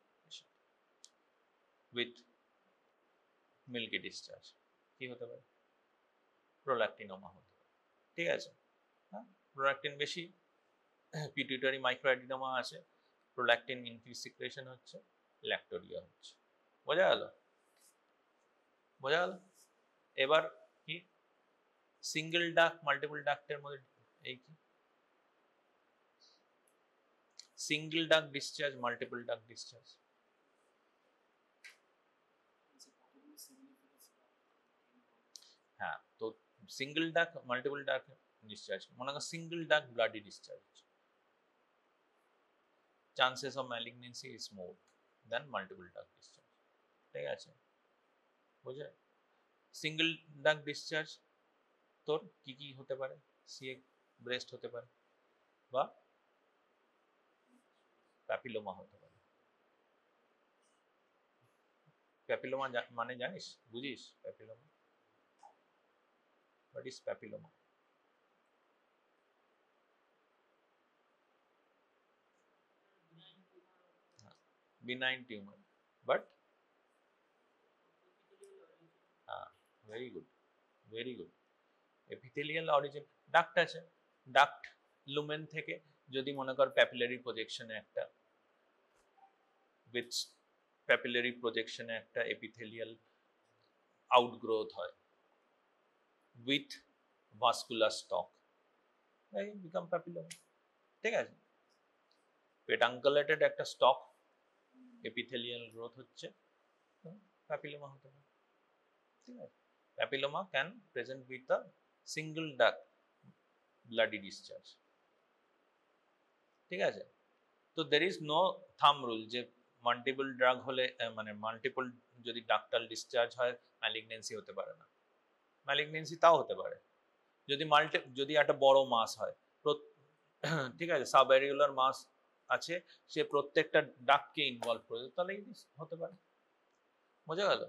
with milky discharge, কি হতে পারে, প্রোল্যাক্টিনোমা হতে পারে, ঠিক আছে। হ্যাঁ, প্রোল্যাক্টিন বেশি, পিটুইটারি মাইক্রোঅ্যাডিনোমা আছে, প্রোল্যাক্টিন ইনক্রিজ সিক্রেশন হচ্ছে, ল্যাক্টোরিয়া হচ্ছে, বোঝা গেল, বোঝা গেল। এবার কি সিঙ্গেল ডাক মাল্টিপল ডাক্টের মধ্যে এই কি, সিঙ্গেল ডাক ডিসচার্জ, মাল্টিপল ডাক ডিসচার্জ, হ্যাঁ। তো সিঙ্গেল ডাক মাল্টিপল ডাক ডিসচার্জ, মনে কর single duct bloody discharge, chances of malignancy is more than multiple duct discharge, ঠিক আছে, বুঝে। সিঙ্গেল ডাক ডিসচার্জ তোর কি কি হতে পারে, সিএ ব্রেস্ট হতে পারে বা প্যাপিলোমা হতে পারে। প্যাপিলোমা মানে জানিস, বুঝিস papilloma, what is papilloma? benign tumor, but very good, very good, epithelial origin, duct আছে, ডাক্ট লুমেন থেকে যদি মনে কর প্যাপিলারি প্রজেকশনে একটা, উইথ প্যাপিলারি প্রজেকশনে একটা এপিথেলিয়াল আউটগ্রোথ হয় উইথ ভাস্কুলার স্টক, তাই বিকাম প্যাপিলোমা। ঠিক আছে, পেটাঙ্কুলেটেড একটা স্টক এপিথেলিয়াল গ্রোথ হচ্ছে, প্যাপিলোমা হতে পারে। ঠিক আছে, papilloma can present with a single duct bloody discharge. ঠিক আছে, তো there is no thumb rule যে মাল্টিপল ড্রাগ হলে মানে মাল্টিপল যদি ডাক্টাল ডিসচার্জ হয় ম্যালিগনেন্সি হতে পারে না। ম্যালিগনেন্সি তাও হতে পারে যদি একটা বড় মাস হয়, ঠিক আছে, সাবঅ্যারিউলার মাস আছে, সে প্রত্যেকটা ডাককে ইনভলভ করে তাহলে হতে পারে। বোঝা গেল?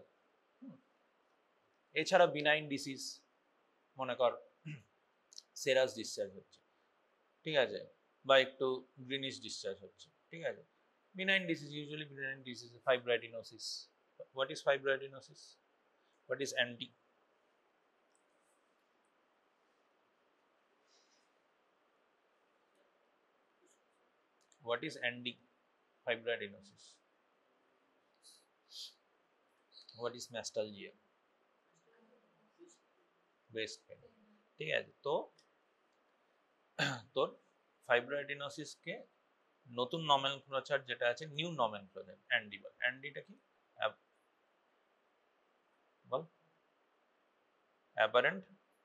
এছাড়া বিনাইন ডিসিজ, মনে কর সেরাস ডিসচার্জ হচ্ছে, ঠিক আছে, বা একটু গ্রিনিশ ডিসচার্জ হচ্ছে, ঠিক আছে, benign disease, usually benign disease is fibroadenosis. What is fibroadenosis? What is ND? What is ND? Fibroadenosis. What is mastalgia? Breast pain. ঠিক আছে, তো তোর ফাইব্রোঅ্যাডিনোসিস কে নতুন নমেনক্লেচার যেটা আছে, নিউ নমেনক্লেচার অ্যান্ডি বল। অ্যান্ডিটা কি বল? অ্যাপারেন্ট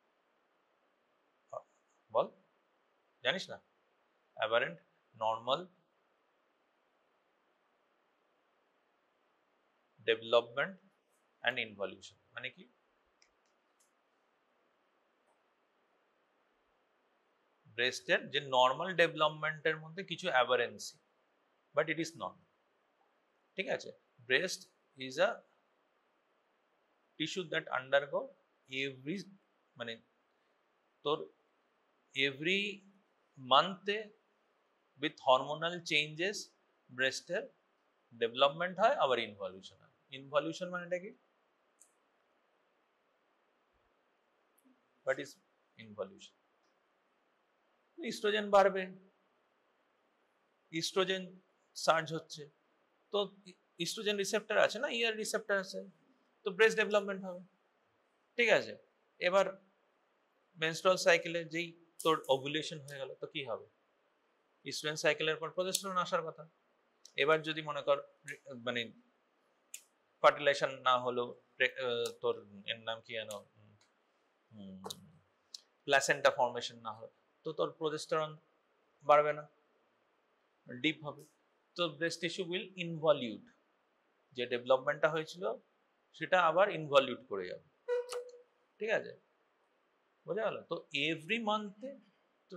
বল, জানিস না? Apparent normal development and involution, মানে কি? ব্রেস্টের যে নর্মাল ডেভেলপমেন্টের মধ্যে কিছু aberrancy, but it is not. ঠিক আছে, breast is a tissue that undergo every, মানে তোর এভরি মান্থে উইথ হরমোনাল চেঞ্জেস ব্রেস্টের ডেভেলপমেন্ট হয়, আবার ইনভলিউশন হয়। ইনভলিউশন মানেটা কি? What is involution? ইস্ট্রোজেন বাড়বে, ইস্ট্রোজেন সার্জ হচ্ছে, তো ইস্ট্রোজেন রিসেপ্টর আছে না, ইয়ার রিসেপ্টর আছে, তো ব্রেস্ট ডেভেলপমেন্ট হবে। ঠিক আছে, এবার মেনস্ট্রুয়াল সাইকেলে যেই তোর ওভুলেশন হয়ে গেল, তো কি হবে? ইস্ট্রোজেন সাইকেলের পর প্রজেস্টেরন আসার কথা। এবার যদি মনে কর মানে ফার্টিলাইজেশন না হলো, তোর এর নাম কি জানো, প্ল্যাসেন্টা ফর্মেশন না হলো, তো তোর প্রজেস্টেরন বাড়বে না, ডিপ হবে, তো ব্রেস্ট টিস্যু উইল ইনভলিউট, যে ডেভেলপমেন্টটা হয়েছিল সেটা আবার ইনভলিউট করে যাবে। ঠিক আছে, বোঝা গেল? তো এভরি মান্থে তো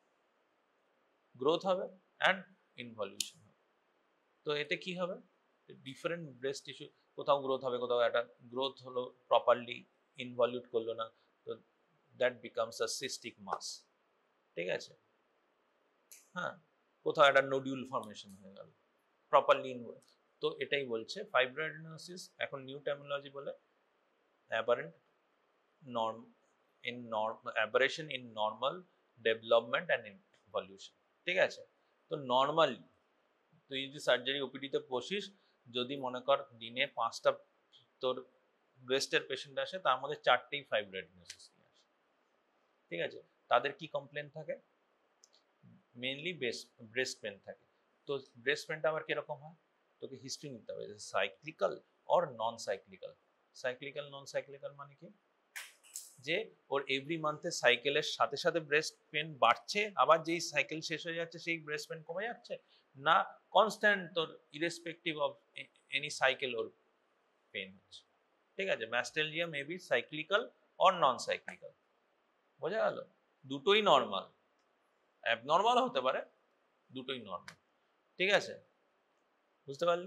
গ্রোথ হবে অ্যান্ড ইনভলিউশন হবে। তো এতে কি হবে? ডিফারেন্ট ব্রেস্ট টিস্যু, কোথাও গ্রোথ হবে, কোথাও একটা গ্রোথ হলো প্রপারলি, ইনভলিউট করলো না, তো that becomes a cystic mass. ঠিক আছে, হ্যাঁ, কোথাও একটা নোডিউল ফর্মেশন হয়ে গেল প্রপারলি। তো এটাই বলছে ফাইব্রোঅ্যাডিনোসিস, এখন নিউ টার্মিনোলজি বলে apparent norm in aberration in normal development and involution. ঠিক আছে, তো নর্মালি তুই যদি সার্জারি ওপিডিতে বসিস, যদি মনে কর দিনে 5টা তোর ব্রেস্টের পেশেন্ট আসে, তার মধ্যে 4টেই ফাইব্রোঅ্যাডিনোসিস নিয়ে আসে। ঠিক আছে, তাদের কি কমপ্লেন থাকে? মেনলি ব্রেস্ট পেন থাকে। তো ব্রেস্ট পেনটা আবার কিরকম হয়, তোকে হিস্ট্রি নিতে হবে, cyclical or non cyclical. Cyclical non cyclical মানে কি? যে ওর এভরি মান্থে সাইকেলের সাথে সাথে ব্রেস্ট পেন বাড়ছে, আবার যেই সাইকেল শেষ হয়ে যাচ্ছে সেই ব্রেস্ট পেন কমে যাচ্ছে, না কনস্ট্যান্ট তোর irrespective of any cycle or pain হচ্ছে। ঠিক আছে, mastalgia may be cyclical or non cyclical. বোঝা গেল? দুটোই নর্মাল, অ্যাবনর্মাল হতে পারে, দুটোই নর্মাল। ঠিক আছে, বুঝতে পারলি?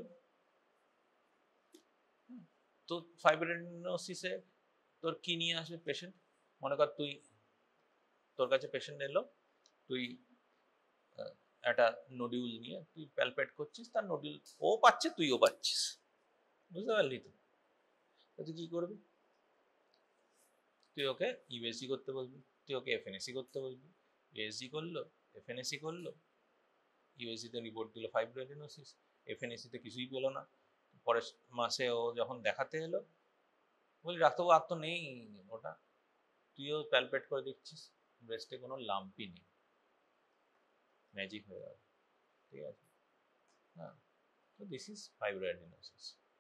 তো ফাইব্রোঅ্যাডিনোসিসে তোর কি নিয়ে আসবে পেশেন্ট? মনে কর তোর কাছে পেশেন্ট এলো, তুই একটা নডিউল নিয়ে তুই প্যালপেট করছিস, তার নডিউল ও পাচ্ছে, তুইও পাচ্ছিস, বুঝতে পারলি? তো তুই কি করবি? তুই ওকে ইউএসজি করতে বলবি, তুই ওকে এফএনএসি করতে বলবি। ইউএসজি করলো, এফএনএসি করলো, ইউএসজিতে রিপোর্ট দিল ফাইব্রোঅ্যাডিনোসিস, এফএনএসিতে কিছুই পেলো না। পরের মাসে ও যখন দেখাতে এলো, বলি ডাক্তারবাবু আর তো নেই ওটা, তুইও প্যালপেট করে দেখছিস, ব্রেস্টে কোনো লাম্পই নেই, ম্যাজিক হয়ে গেল, ঠিক আছে। হ্যাঁ, তো দিস ইজ ফাইব্রোঅ্যাডিনোসিস।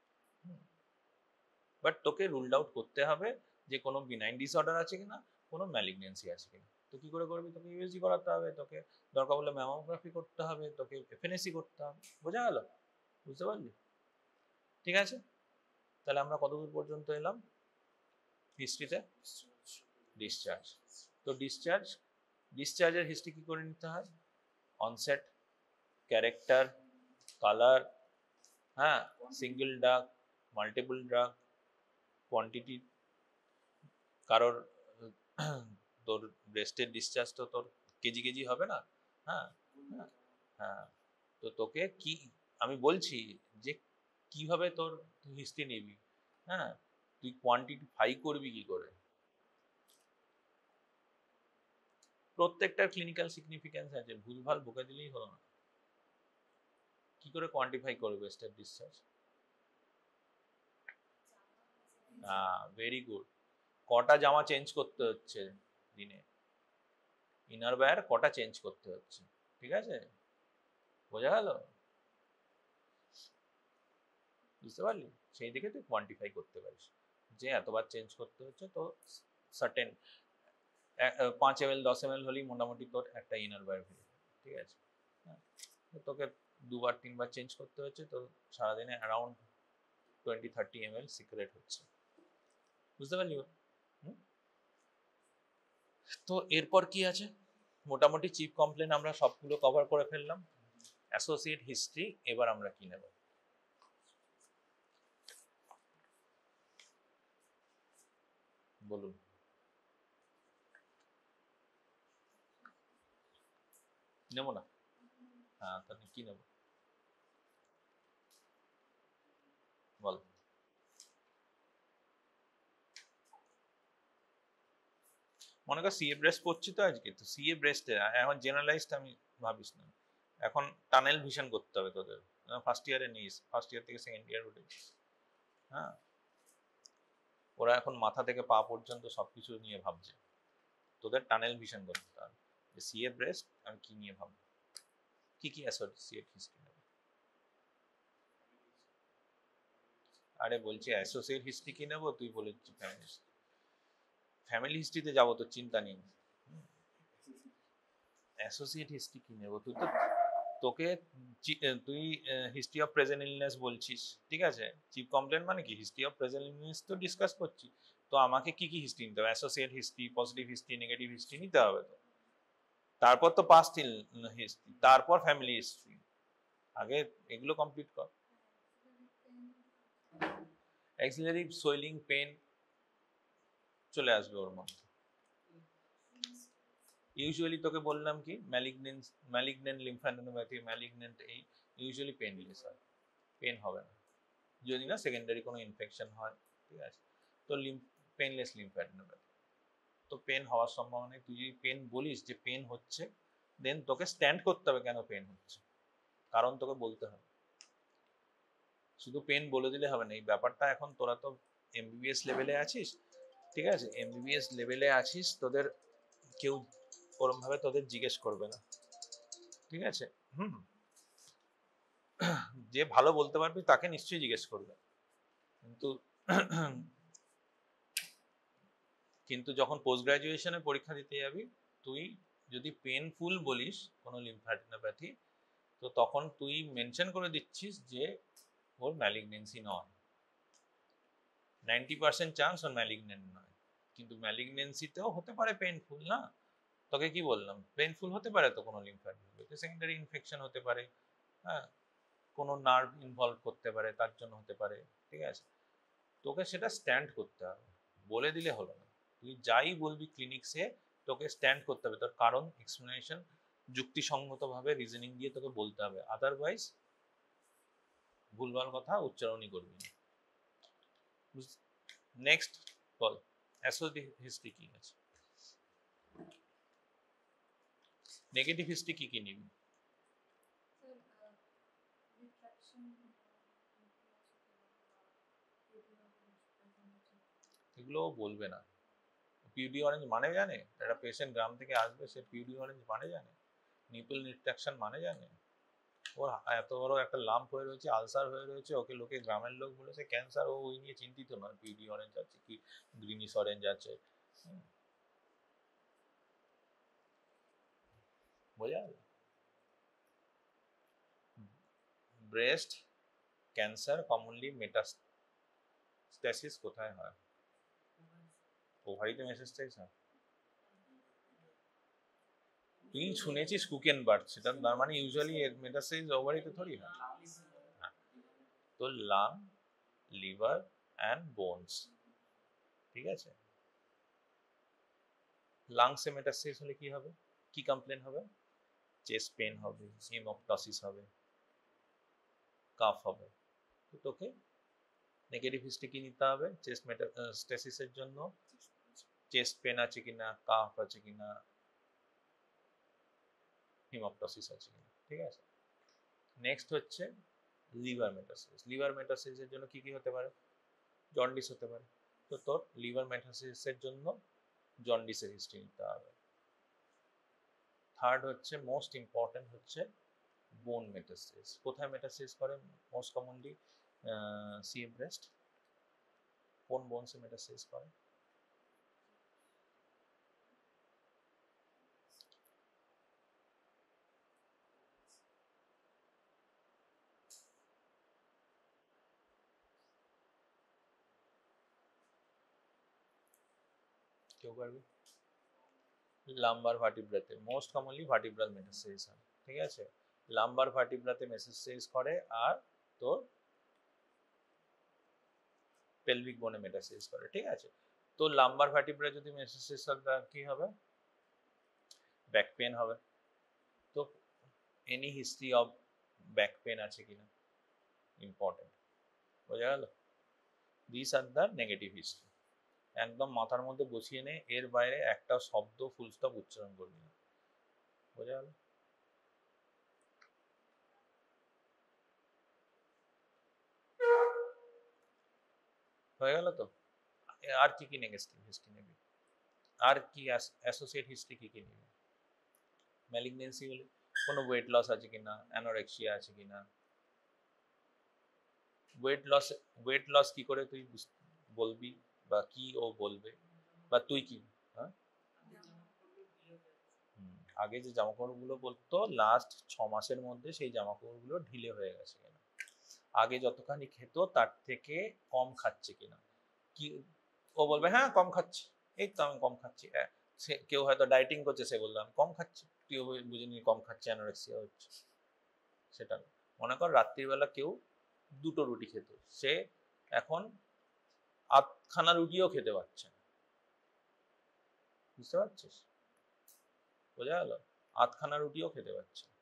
বাট তোকে রুলড আউট করতে হবে যে কোনো বিনাইন ডিসঅর্ডার আছে কিনা, কোনো ম্যালিগনেন্সি আছে কিনা। তো কি করে করবি, তোকে ইউএসজি করাতে হবে, তোকে দরকার হলে ম্যামোগ্রাফি করতে হবে, তোকে এফএনএসি করতে হবে। বোঝা গেল? বুঝতে পারলি? ঠিক আছে, তাহলে আমরা কতদূর পর্যন্ত এলাম হিস্ট্রিতে? ডিসচার্জ। তো ডিসচার্জের হিস্ট্রি কি করে নিতে হয়? অনসেট, ক্যারেক্টার, কালার, হ্যাঁ, single drug, multiple drug, quantity, কারোর তোর ব্রেস্টের ডিসচার্জ তো তোর কেজি কেজি হবে না। হ্যাঁ, হ্যাঁ, হ্যাঁ, তো তোকে কি আমি বলছি যে কিভাবে তোর হিস্ট্রি নিবি, হ্যাঁ, তুই কোয়ান্টিফাই করবি কি করে? প্রত্যেকটার ক্লিনিক্যাল সিগনিফিকেন্স আছে, ভুলভাল বকে দিলেই হলো না। কি করে কোয়ান্টিফাই করবে ব্রেস্টের ডিসচার্জ? Very good. কটা জামা চেঞ্জ করতে হচ্ছে দিনে, ইনার ওয়্যার কটা চেঞ্জ করতে হচ্ছে, ঠিক আছে, বোঝা গেল? বুঝতে পারলি? সেই দিকে তুই কোয়ান্টিফাই করতে পারিস যে এতবার চেঞ্জ করতে হচ্ছে, তো সার্টেন 5 ml 10 ml হলেই মোটামুটি তোর একটা ইনার ওয়্যার হয়ে যাবে, ঠিক আছে। হ্যাঁ, তোকে 2-3 বার চেঞ্জ করতে হচ্ছে, তো সারাদিনে অ্যারাউন্ড 20-30 ml সিক্রেট হচ্ছে। বুঝতে পারলি? তো এরপর কি আছে? মোটামুটি চিপ কমপ্লেন আমরা সবগুলো কভার করে ফেললাম। অ্যাসোসিয়েট হিস্ট্রি এবার আমরা কি নেব? বলুন। নেব না? হ্যাঁ, তাহলে কি নেব বল? মনে কর সিএ ব্রেস্ট করছি তো আজকে, তো সিএ ব্রেস্টে এখন জেনারেলাইজড আমি ভাবিস না, এখন টানেল ভিশন করতে হবে তোদের। ফার্স্ট ইয়ারে নিস, ফার্স্ট ইয়ার থেকে সেকেন্ড ইয়ার উঠে, হ্যাঁ, ওরা এখন মাথা থেকে পা পর্যন্ত সবকিছু নিয়ে ভাবছে, তোদের টানেল ভিশন করতে হবে যে সিএ ব্রেস্ট আমি কি নিয়ে ভাববো, কি কি অ্যাসোসিয়েট হিস্ট্রি নেবে। আরে বলছি অ্যাসোসিয়েট হিস্ট্রি কি নেবো, তুই বলেছিস ফ্যামিলি হিস্ট্রি। ফ্যামিলি হিস্ট্রিতে যাবো তো চিন্তা নেই, অ্যাসোসিয়েট হিস্ট্রি কি নেবো, তুই তো তোকে তুই হিস্ট্রি অফ প্রেজেন্ট ইলনেস বলছিস, ঠিক আছে, চিফ কমপ্লেন মানে কি হিস্ট্রি অফ প্রেজেন্ট ইলনেস তো ডিসকাস করছি, তো আমাকে কি কি হিস্ট্রি নিতে হবে? Associate history, positive history, negative history নিতে হবে তো, তারপর তো পাস্ট হিস্ট্রি, তারপর ফ্যামিলি হিস্ট্রি, আগে এগুলো কমপ্লিট কর। অ্যাক্সিলারি সোয়েলিং পেন চলে আসবে ওর মধ্যে। ইউজুয়ালি তোকে বললাম কি ম্যালিগনেন্ট লিম্ফাডেনোপ্যাথি, ম্যালিগনেন্ট এই ইউজুয়ালি পেনলেস হয়, পেন হবে না যদি না সেকেন্ডারি কোনো ইনফেকশন হয়, ঠিক আছে। তো পেনলেস লিম্ফাডেনোপ্যাথি, তো পেন হওয়ার সম্ভাবনা নেই। তুই যদি পেন বলিস যে পেন হচ্ছে, দেন তোকে স্ট্যান্ড করতে হবে কেন পেন হচ্ছে, কারণ তোকে বলতে হবে, শুধু পেন বলে দিলে হবে না। এই ব্যাপারটা এখন তোরা তো এমবিবিএস লেভেলে আছিস, ঠিক আছে, এমবিবিএস লেভেলে আছিস, তোদের কেউ ওরম ভাবে তোদের জিজ্ঞেস করবে না, ঠিক আছে। হুম, যে ভালো বলতে পারবি তাকে নিশ্চয়ই জিজ্ঞেস করবে, কিন্তু কিন্তু যখন পোস্ট গ্রাজুয়েশনে পরীক্ষা দিতে যাবি, তুই যদি পেনফুল বলিস কোনো লিম্ফাডেনোপ্যাথি, তো তখন তুই মেনশন করে দিচ্ছিস যে ওর ম্যালিগনেন্সি নয়, 90% চান্স ওর ম্যালিগনেন্ট নয়, কিন্তু ম্যালিগনেন্সিতেও হতে পারে পেনফুল না। তোকে কি বললাম, পেনফুল হতে পারে তো কোনো লিম্ফাডেনোপ্যাথি, সেকেন্ডারি ইনফেকশন হতে পারে, হ্যাঁ, কোনো নার্ভ ইনভলভ করতে পারে, তার জন্য হতে পারে, ঠিক আছে। তোকে সেটা স্ট্যান্ড করতে হবে, বলে দিলে হলো না, তুই যাই বলবি ক্লিনিক্সে তোকে স্ট্যান্ড করতে হবে, তোর কারণ এক্সপ্লেনেশন যুক্তিসঙ্গতভাবে রিজনিং দিয়ে তোকে বলতে হবে, আদারওয়াইজ ভুলভাল কথা উচ্চারণই করবি না। নেক্সট বল, অ্যাসোসিয়েটিভ হিস্ট্রি কি আছে? নেগেটিভ হিস্ট্রি কি কি নিবি? এগুলো বলবে না। পিউডি অরেঞ্জ মানে জানে? একটা পেশেন্ট গ্রাম থেকে আসবে, সে পিউডি অরেঞ্জ মানে জানে? নিপল রিট্রাকশন মানে জানে? ওর এত বড় একটা লাম্প হয়ে রয়েছে, আলসার হয়ে রয়েছে, ওকে লোকে গ্রামের লোক বলেছে ক্যান্সার, ও ওই নিয়ে চিন্তিত নয় পিউডি অরেঞ্জ আছে কি গ্রিনিশ অরেঞ্জ আছে। বোঝা গেল? ব্রেস্ট ক্যান্সার কমনলি মেটাস্ট্যাসিস কোথায় হয়? ওভারিতে মেটাস্ট্যাসিস হয়? তুই শুনেছিস কুকেন বার্ড, সেটা তার মানে ইউজুয়ালি মেটাস্ট্যাসিস ওভারিতে থোড়ি হয়। তো লাং, লিভার অ্যান্ড বোনস, ঠিক আছে? লাংসে মেটাস্ট্যাসিস হলে কি হবে? কি কমপ্লেন হবে? চেস্ট পেন হবে, হিমোপ্টাসিস হবে, কাফ হবে। তো তোকে নেগেটিভ হিস্ট্রি কি নিতে হবে চেস্ট মেটাস্ট্যাসিসের জন্য? চেস্ট পেন আছে কিনা, কাফ আছে কিনা, হিমোপ্টাসিস আছে কিনা, ঠিক আছে? নেক্সট হচ্ছে লিভার মেটাস্ট্যাসিস। লিভার মেটাস্ট্যাসিসের জন্য কি কি হতে পারে? জন্ডিস হতে পারে। তো তোর লিভার মেটাস্ট্যাসিসের জন্য জন্ডিসের হিস্ট্রি নিতে হবে। থার্ড হচ্ছে মোস্ট ইম্পর্টেন্ট হচ্ছে বোন মেটাস্ট্যাসিস। কোথায় মেটাস্ট্যাসিস করে মোস্ট কমনলি? CA breast. কোন বোনসে মেটাস্ট্যাসিস করে? কেউ পারবে? লাম্বার ভার্টিব্রাতে মোস্ট কমনলি ভার্টিব্রাল মেটাস্ট্যাসিস হয়, ঠিক আছে? লাম্বার ভার্টিব্রাতে মেটাস্ট্যাসিস করে, আর তোর পেলভিক বোনে মেটাস্ট্যাসিস করে, ঠিক আছে? তো লাম্বার ভার্টিব্রা যদি মেটাস্ট্যাসিস হয় কি হবে? ব্যাক পেন হবে। তো any history of back pain আছে কিনা ইম্পর্টেন্ট। বোঝা গেল? This are the negative history. একদম মাথার মধ্যে বসিয়ে নে, এর বাইরে একটা শব্দ ফুল স্টপ উচ্চারণ করবি না। বোঝা গেল? হয়ে গেল তো? আর কি কি নেগেটিভ হিস্ট্রি নেবি? আর কি অ্যাসোসিয়েট হিস্ট্রি কি কি নেবি? ম্যালিগনেন্সি হলে কোনো ওয়েট লস আছে কিনা, অ্যানোরেক্সিয়া আছে কিনা। ওয়েট লস কি করে তুই বলবি, বা কি ও বলবে, বা তুই কি? হ্যাঁ, আগে যে জামা কাপড়গুলো পরতো লাস্ট 6 মাসের মধ্যে সেই জামা কাপড়গুলো ঢিলে হয়ে গেছে কিনা, আগে যতখানি খেত তার থেকে কম খাচ্ছে কিনা। কি ও বলবে হ্যাঁ কম খাচ্ছি, এই তো আমি কম খাচ্ছি। সে কেউ হয়তো ডায়েটিং করছে, সে বললো আমি কম খাচ্ছি, তুই বুঝে নিয়ে কম খাচ্ছে, অ্যানোরেক্সিয়া হচ্ছে। সেটা না। মনে কর রাত্রিবেলা কেউ 2টো রুটি খেত, সে এখন 8খানা রুটিও খেতে পারছে না। বুঝতে পারছিস? বোঝা গেল? 8খানা রুটিও খেতে পারছে না।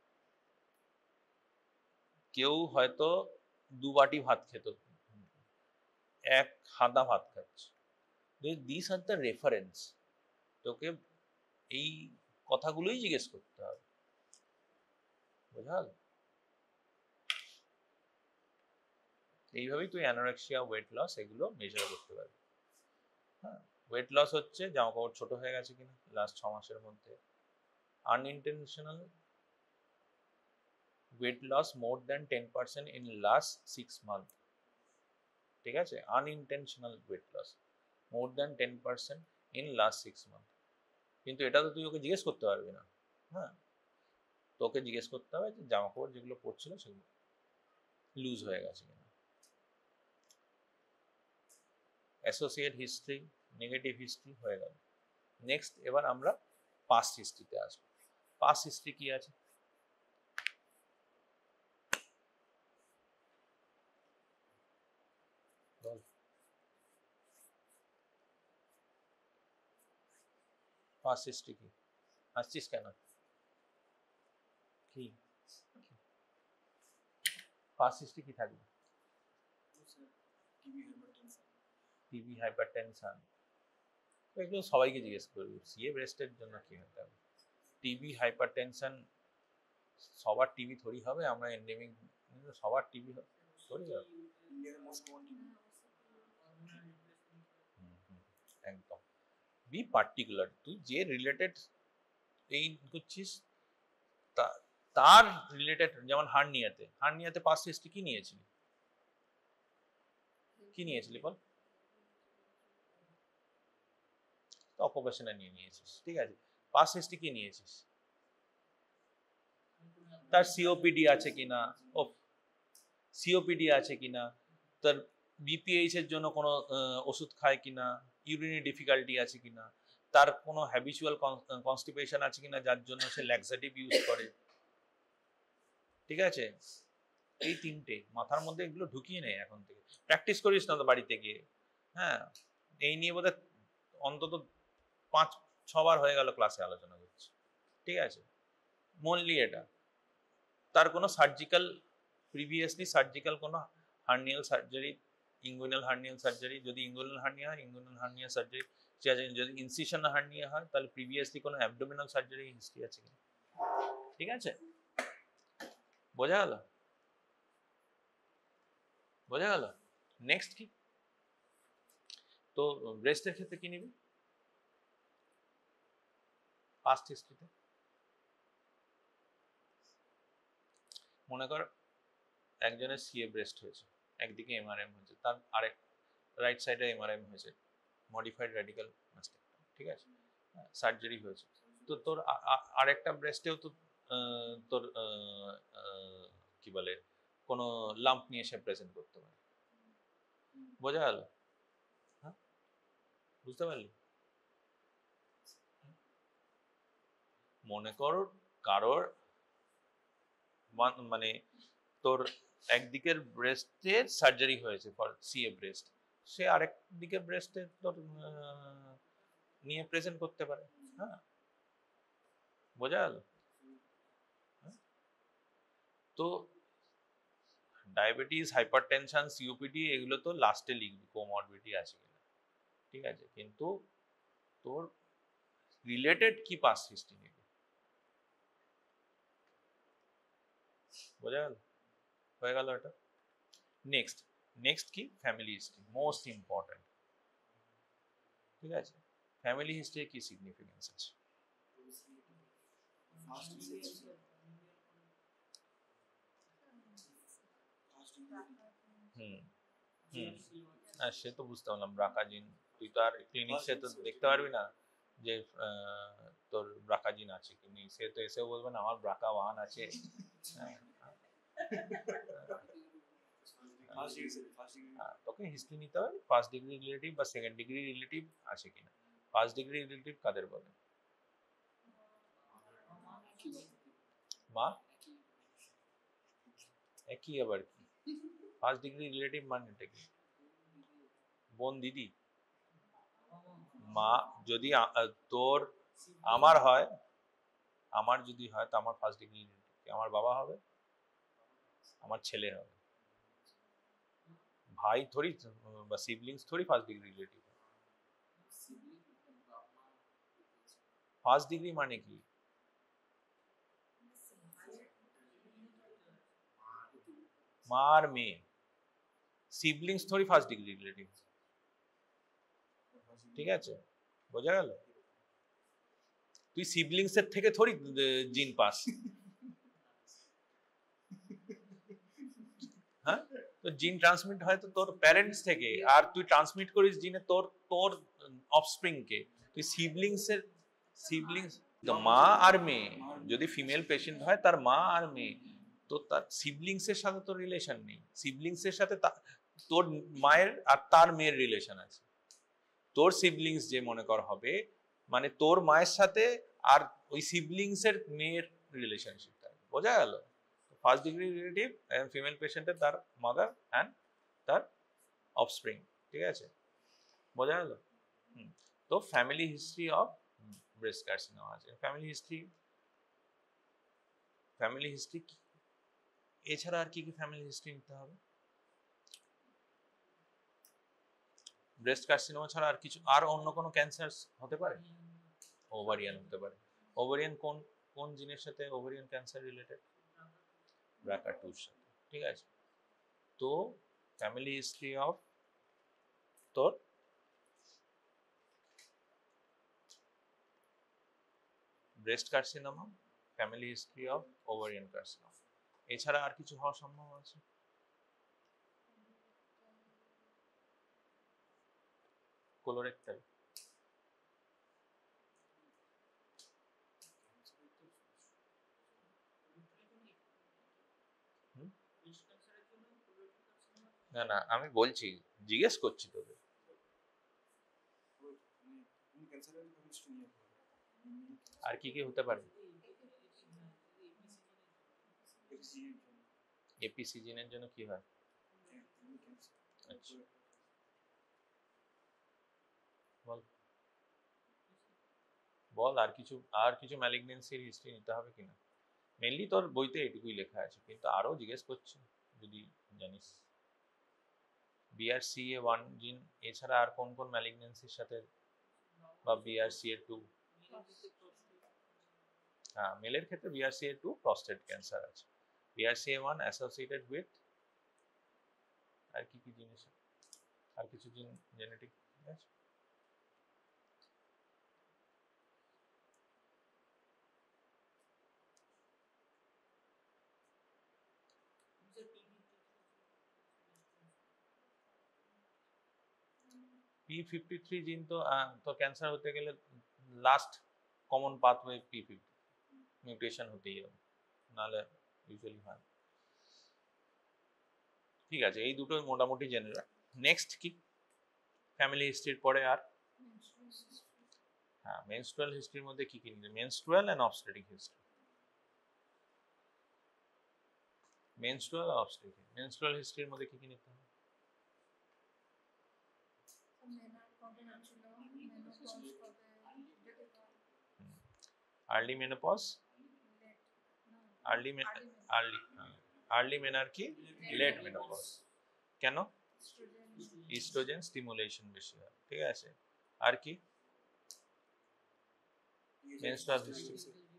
কেউ হয়তো 2 বাটি ভাত খেত, 1 হাতা ভাত খাচ্ছে। This are the reference. তোকে এই কথাগুলোই জিজ্ঞেস করতে হবে। বোঝা গেল? এইভাবেই তুই অ্যানোরেক্সিয়া, ওয়েট লস এগুলো মেজার করতে পারবি। হ্যাঁ, ওয়েট লস হচ্ছে জামা কাপড় ছোট হয়ে গেছে কিনা লাস্ট 6 মাসের মধ্যে। Unintentional weight loss more than 10% in last 6 month, ঠিক আছে? Unintentional weight loss more than 10% in last 6 month. কিন্তু এটা তো তুই ওকে জিজ্ঞেস করতে পারবি না। হ্যাঁ, তোকে জিজ্ঞেস করতে হবে যে জামা কাপড় যেগুলো পরছিল সেগুলো লুজ হয়ে গেছে কিনা। অ্যাসোসিয়েট হিস্ট্রি, নেগেটিভ হিস্ট্রি হয়ে গেল। নেক্সট এবার আমরা পাস্ট হিস্ট্রিতে আসবো। পাস্ট হিস্ট্রি কি আছে? বল। পাস্ট হিস্ট্রি কি? আসছিস কেন? কি পাস্ট হিস্ট্রি কি থাকবে? টিবি, হাইপার টেনশন, এগুলো সবাইকে জিজ্ঞেস করবি। সিএ ব্রেস্টের জন্য কি হতে হবে? টিবি, হাইপার টেনশন, সবার টিবি থরি হবে? আমরা এন্ডেমিক সবার টিবি থরি হবে? একদম বি পার্টিকুলার, তুই যে রিলেটেড এই করছিস তার রিলেটেড, যেমন হার্নিয়াতে পাস্ট হিস্ট্রি কি নিয়েছিলি, বল? অকুপেশনে নিয়েছিস, ঠিক আছে। পাস্ট হিস্ট্রি কি নিয়েছিস, তার সিওপিডি আছে কিনা, সিওপিডি আছে কিনা, তার বিপিএইচ এর জন্য কোনো ওষুধ খায় কিনা, ইউরিনারি ডিফিকাল্টি আছে কিনা, তার কোনো হ্যাবিচুয়াল কনস্টিপেশন আছে কিনা যার জন্য সে ল্যাক্সেটিভ ইউজ করে, ঠিক আছে। এই তিনটে মাথার মধ্যে এগুলো ঢুকিয়ে নেই এখন থেকে, প্র্যাকটিস করিস না তো বাড়িতে গিয়ে। হ্যাঁ, এই নিয়ে বোধহয় অন্তত 5-6 বার হয়ে গেল ক্লাসে আলোচনা করছি, ঠিক আছে। মনলি এটা, তার কোনো প্রিভিয়াসলি সার্জিক্যাল কোনো hernial surgery, inguinal hernial surgery, যদি ইঙ্গুইনাল হার্নিয়া হয় ইঙ্গুইনাল হার্নিয়া সার্জারি, যদি ইনসিশন হার্নিয়া হয় তাহলে প্রিভিয়াসলি কোনো অ্যাবডোমিনাল সার্জারি হিস্ট্রি আছে কিনা, ঠিক আছে। বোঝা গেল? নেক্সট কি, তো ব্রেস্টের ক্ষেত্রে কি নিবি পাস্ট হিস্ট্রিতে? মনে কর একজনের সিএ ব্রেস্ট হয়েছে, একদিকে এমআরএম হয়েছে, তার আরেক রাইট সাইডে এমআরএম হয়েছে, মডিফাইড র্যাডিক্যাল মাস্টেক্টমি, ঠিক আছে, সার্জারি হয়েছে। তো তোর আরেকটা ব্রেস্টেও তো তোর কি বলে কোনো লাম্প নিয়ে সে প্রেজেন্ট করতে পারে। বোঝা গেল? হ্যাঁ, বুঝতে পারলি? মনে কর কারোর মানে তোর একদিকের ব্রেস্টের সার্জারি হয়েছে ফর সিএ ব্রেস্ট, সে আরেক দিকের ব্রেস্টে তোর নিয়ে প্রেজেন্ট করতে পারে। হ্যাঁ, বোঝা গেল? তো ডায়াবেটিস, হাইপারটেনশন, সিওপিডি এগুলো তো লাস্টে লিখবি কোমরবিডিটি আছে কিনা, ঠিক আছে, কিন্তু তোর রিলেটেড কি পাস্ট হিস্ট্রি নিবি। বোঝা গেল? হয়ে গেল এটা। নেক্সট কি, ফ্যামিলি হিস্ট্রি, মোস্ট ইম্পর্টেন্ট, ঠিক আছে। ফ্যামিলি হিস্ট্রির কি সিগনিফিকেন্স আছে? হুম হ্যাঁ, সে তো বুঝতে পারলাম, ব্রাকা জিন, তুই তো আর ক্লিনিক্সে তো দেখতে পারবি না যে তোর ব্রাকা জিন আছে কি নেই, সে তো এসেও বলবে না আমার ব্রাকা 1 আছে। তোকে হিস্ট্রি নিতে হবে, ফার্স্ট ডিগ্রি রিলেটিভ বা সেকেন্ড ডিগ্রি রিলেটিভ আছে কিনা। ফার্স্ট ডিগ্রি রিলেটিভ কাদের বলে? মা একই আবার কি? ফার্স্ট ডিগ্রি রিলেটিভ মানেটা কি? বোন, দিদি, মা। যদি তোর আমার হয়, আমার যদি হয় তো আমার ফার্স্ট ডিগ্রি রিলেটিভ আমার বাবা হবে, আমার ছেলে হবে। ভাই থোড়ি বা সিবলিংস থোড়ি first degree relative. First degree মানে কি? মা আর মেয়ে, সিবলিংস থোড়ি ফার্স্ট ডিগ্রি রিলেটিভ, ঠিক আছে। বোঝা গেল? তুই সিবলিংস এর থেকে থোড়ি জিন পাস। হ্যাঁ, তো জিন ট্রান্সমিট হয় তো তোর প্যারেন্টস থেকে, আর তুই ট্রান্সমিট করিস জিনে তোর তোর অফস্প্রিং কে। তুই সিবলিংস তো মা আর মেয়ে, যদি ফিমেল পেশেন্ট হয় তার মা আর মেয়ে, তো তার সিবলিংস এর সাথে তোর রিলেশন নেই, সিবলিংস এর সাথে তোর মায়ের আর তার মেয়ের রিলেশন আছে। তোর সিবলিংস যে মনে কর হবে, মানে তোর মায়ের সাথে আর ওই সিবলিংস এর মেয়ের রিলেশনশিপ থাকবে। বোঝা গেল? ফার্স্ট ডিগ্রি রিলেটিভ ফিমেল পেশেন্টের তার মাদার অ্যান্ড তার অফস্প্রিং, ঠিক আছে। বোঝা গেল? তো family history of breast carcinoma আছে। ফ্যামিলি হিস্ট্রি এছাড়া আর কি কি ফ্যামিলি হিস্ট্রি নিতে হবে? ব্রেস্ট কার্সিনোমা ছাড়া আর কিছু, আর অন্য কোনো ক্যান্সার হতে পারে? ওভারিয়ান হতে পারে। ওভারিয়ান কোন কোন জিনের সাথে ওভারিয়ান ক্যান্সার রিলেটেড? BRCA2 এর সাথে, ঠিক আছে। তো ফ্যামিলি হিস্ট্রি অফ তোর breast carcinoma, family history of ovarian carcinoma. এছাড়া আর কিছু হওয়ার সম্ভাবনা আছে? কোলোরেক্টাল, না না আমি বলছি, জিজ্ঞেস করছি তোদের। আর কি কি হতে পারে? এপিসি জিনের জন্য কি হয়? আচ্ছা বল বল, আর কিছু ম্যালিগনেন্সির হিস্ট্রি নিতে হবে কিনা? মেনলি তোর বইতে এটুকুই লেখা আছে, কিন্তু আরো জিজ্ঞেস করছি যদি জানিস। BRCA1 জিন এছাড়া আর কোন কোন ম্যালিগনেন্সির সাথে, বা BRCA2? হ্যাঁ, মেলের ক্ষেত্রে BRCA2 প্রস্টেট ক্যান্সার আছে, BRCA1 অ্যাসোসিয়েটেড উইথ আর কি কি জিনিস, আর কিছু জিন জেনেটিক আছে? P53 জিন তো তো ক্যান্সার হতে গেলে last common pathway P50 mutation হতেই হবে, নাহলে ইউজুয়ালি হয়। ঠিক আছে, এই দুটোই মোটামুটি জেনে রাখ। নেক্সট কি? ফ্যামিলি হিস্ট্রির পরে আর? হ্যাঁ, মেনস্ট্রুয়াল হিস্ট্রির মধ্যে কি কি নিতে? Menstrual and obstetric history. Menstrual আর অবস্টেট্রিক। মেনস্ট্রুয়াল হিস্ট্রির মধ্যে কি কি নিতে হবে? Early menopause, early early early menarche, late menopause. কেন? ইস্ট্রোজেন স্টিমুলেশন বেশি হয়, ঠিক আছে। আর কি? মেনস্ট্রুয়াল হিস্ট্রি,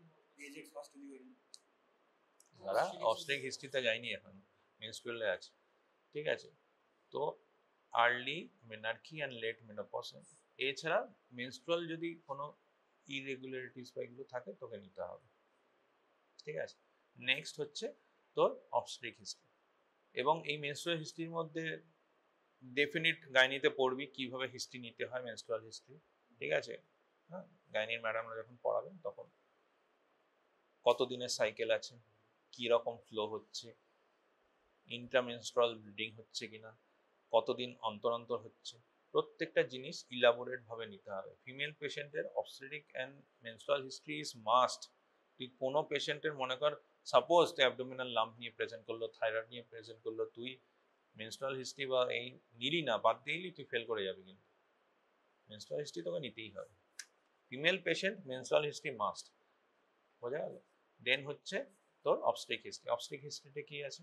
যারা অবস্টেট্রিক হিস্ট্রিতে যায়নি এখন মেনস্ট্রুয়ালে আছে, ঠিক আছে। তো early menarche and late menopause. এছাড়া মেনস্ট্রুয়াল যদি কোনো ইরেগুলারিটিস বা এগুলো থাকে তোকে নিতে হবে, ঠিক আছে। নেক্সট হচ্ছে তোর অবস্টেট্রিক হিস্ট্রি, এবং এই মেনস্ট্রুয়াল হিস্ট্রির মধ্যে ডেফিনিট গাইনিতে পড়বি কিভাবে হিস্ট্রি নিতে হয়, মেনস্ট্রুয়াল হিস্ট্রি, ঠিক আছে। হ্যাঁ, গাইনির ম্যাডামরা যখন পড়াবেন তখন কত দিনের সাইকেল আছে, কি রকম ফ্লো হচ্ছে, ইন্ট্রামেনস্ট্রুয়াল ব্লিডিং হচ্ছে কিনা, কতদিন অন্তর অন্তর হচ্ছে, প্রত্যেকটা জিনিস ইলাবোরেট ভাবে নিতে হবে। ফিমেল পেশেন্টের obstetric and menstrual history is must. তুই কোনো পেশেন্টের মনে কর সাপোজ তুই অ্যাবডোমিনাল লাম্প নিয়ে প্রেজেন্ট করলো, থাইরয়েড নিয়ে প্রেজেন্ট করলো, তুই মেনস্ট্রুয়াল হিস্ট্রি বা এই নিলি না, বাদ দিয়েলি, তুই ফেল করে যাবি। কিন্তু মেনস্ট্রুয়াল হিস্ট্রি তোকে নিতেই হবে। Female patient menstrual history must, বোঝা গেল। দেন হচ্ছে তোর অবস্টেট্রিক হিস্ট্রি। অবস্টেট্রিক হিস্ট্রিতে কি আছে?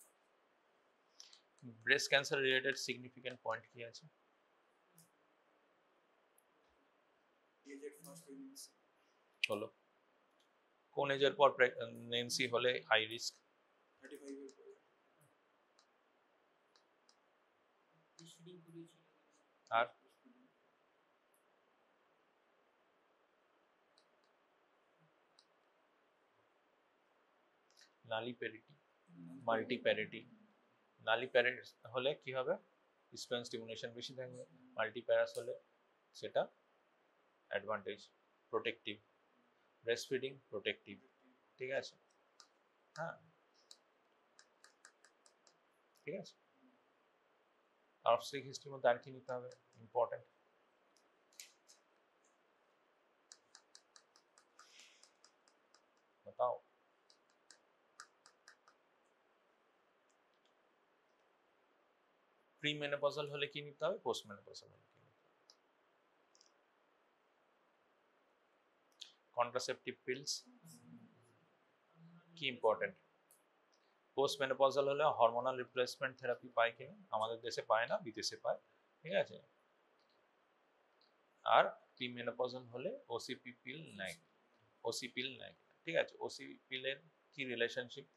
Breast cancer related significant point কি আছে? হলো কোন এজের পর প্রেগন্যান্সি হলে হাই রিস্ক? আর নালি প্যারিটি, মাল্টি প্যারিটি। নালি প্যারিট হলে কি হবে? স্টোন স্টিমুলেশন বেশি থাকবে। মাল্টি প্যারাস হলে সেটা advantage, protective. Breast feeding protective, ঠিক আছে। হ্যাঁ, ঠিক আছে। অবস্টেট্রিক হিস্ট্রির মধ্যে আর কি নিতে হবে ইম্পর্টেন্ট? बताओ। প্রি মেনোপজাল হলে কি নিতে হবে, পোস্ট মেনোপজাল হলে কি নিতে হবে? কন্ট্রাসেপটিভ পিলস কি ইম্পর্টেন্ট? পোস্ট মেনোপজাল হলে হরমোনাল রিপ্লেসমেন্ট থেরাপি পায় কিনা? আমাদের দেশে পায় না, বিদেশে পায়, ঠিক আছে। আর প্রি মেনোপজাল হলে ওসিপি পিল নেয়, ওসি পিল নেয়, ঠিক আছে। ওসি পিলের কি রিলেশনশিপ?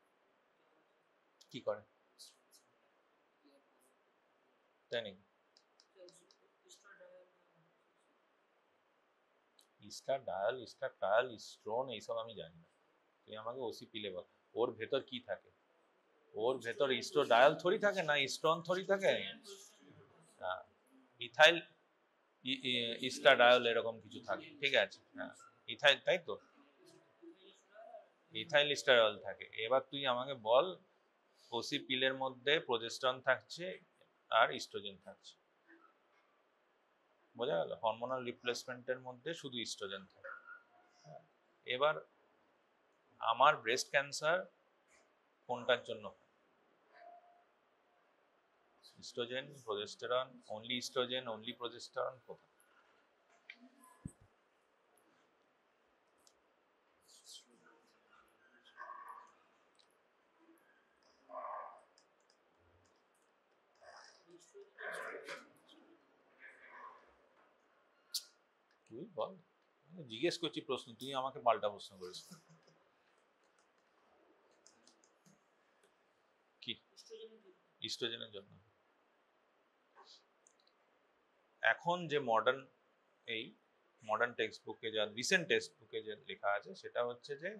কি করে, তাই নাকি? ইস্টারডায়াল, ইস্টারট্রায়াল, ইস্ট্রন এইসব আমি জানি না, তুই আমাকে ওসি পিলে বল ওর ভেতর কি থাকে। ওর ভেতর ইস্টোডায়াল থরি থাকে না ইস্ট্রন থরি থাকে, ইথাইল ইস্টারডায়াল এরকম কিছু থাকে, ঠিক আছে। হ্যাঁ ইথাইল, তাই তো, ইথাইল ইস্টারডায়াল থাকে। এবার তুই আমাকে বল ওসি পিলের মধ্যে প্রজেস্টেরন থাকছে আর ইস্ট্রোজেন থাকছে, বোঝা গেল। হরমোনাল রিপ্লেসমেন্টের মধ্যে শুধু ইস্ট্রোজেন থাকে। এবার আমার ব্রেস্ট ক্যান্সার কোনটার জন্য? Oestrogen, progesterone, only oestrogen, only progesterone, কোথায়? তুই বল, জিজ্ঞেস করছি প্রশ্ন, তুই আমাকে পাল্টা প্রশ্ন করিস কি? ইস্ট্রোজেনের জন্য। এখন যে মডার্ন টেক্সট বুকে যা রিসেন্ট টেক্সট বুকে যে লেখা আছে সেটা হচ্ছে যে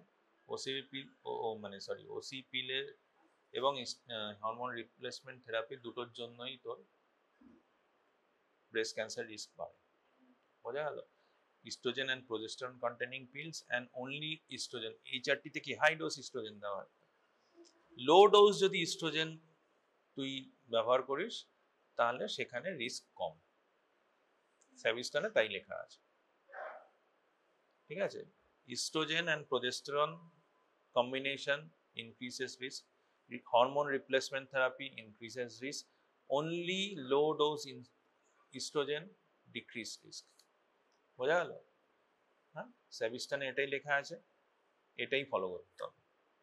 ওসি পিলে এবং হরমোন রিপ্লেসমেন্ট থেরাপি দুটোর জন্যই তোর ব্রেস্ট ক্যান্সার রিস্ক বাড়ে, বোঝা গেল। Oestrogen and progesterone containing pills and only oestrogen, এই চারটিতে কি হাই ডোজ ইস্ট্রোজেন দেওয়া হয়। লো ডোজ যদি ইস্ট্রোজেন তুই ব্যবহার করিস তাহলে সেখানে রিস্ক কম, স্যাভিস্টানে তাই লেখা আছে, ঠিক আছে। Oestrogen and progesterone combination increases risk, hormone replacement therapy increases risk, only low dose in estrogen decrease risk, বোঝা গেল। হ্যাঁ স্যাভিস্টানে এটাই লেখা আছে, এটাই ফলো করতে হবে,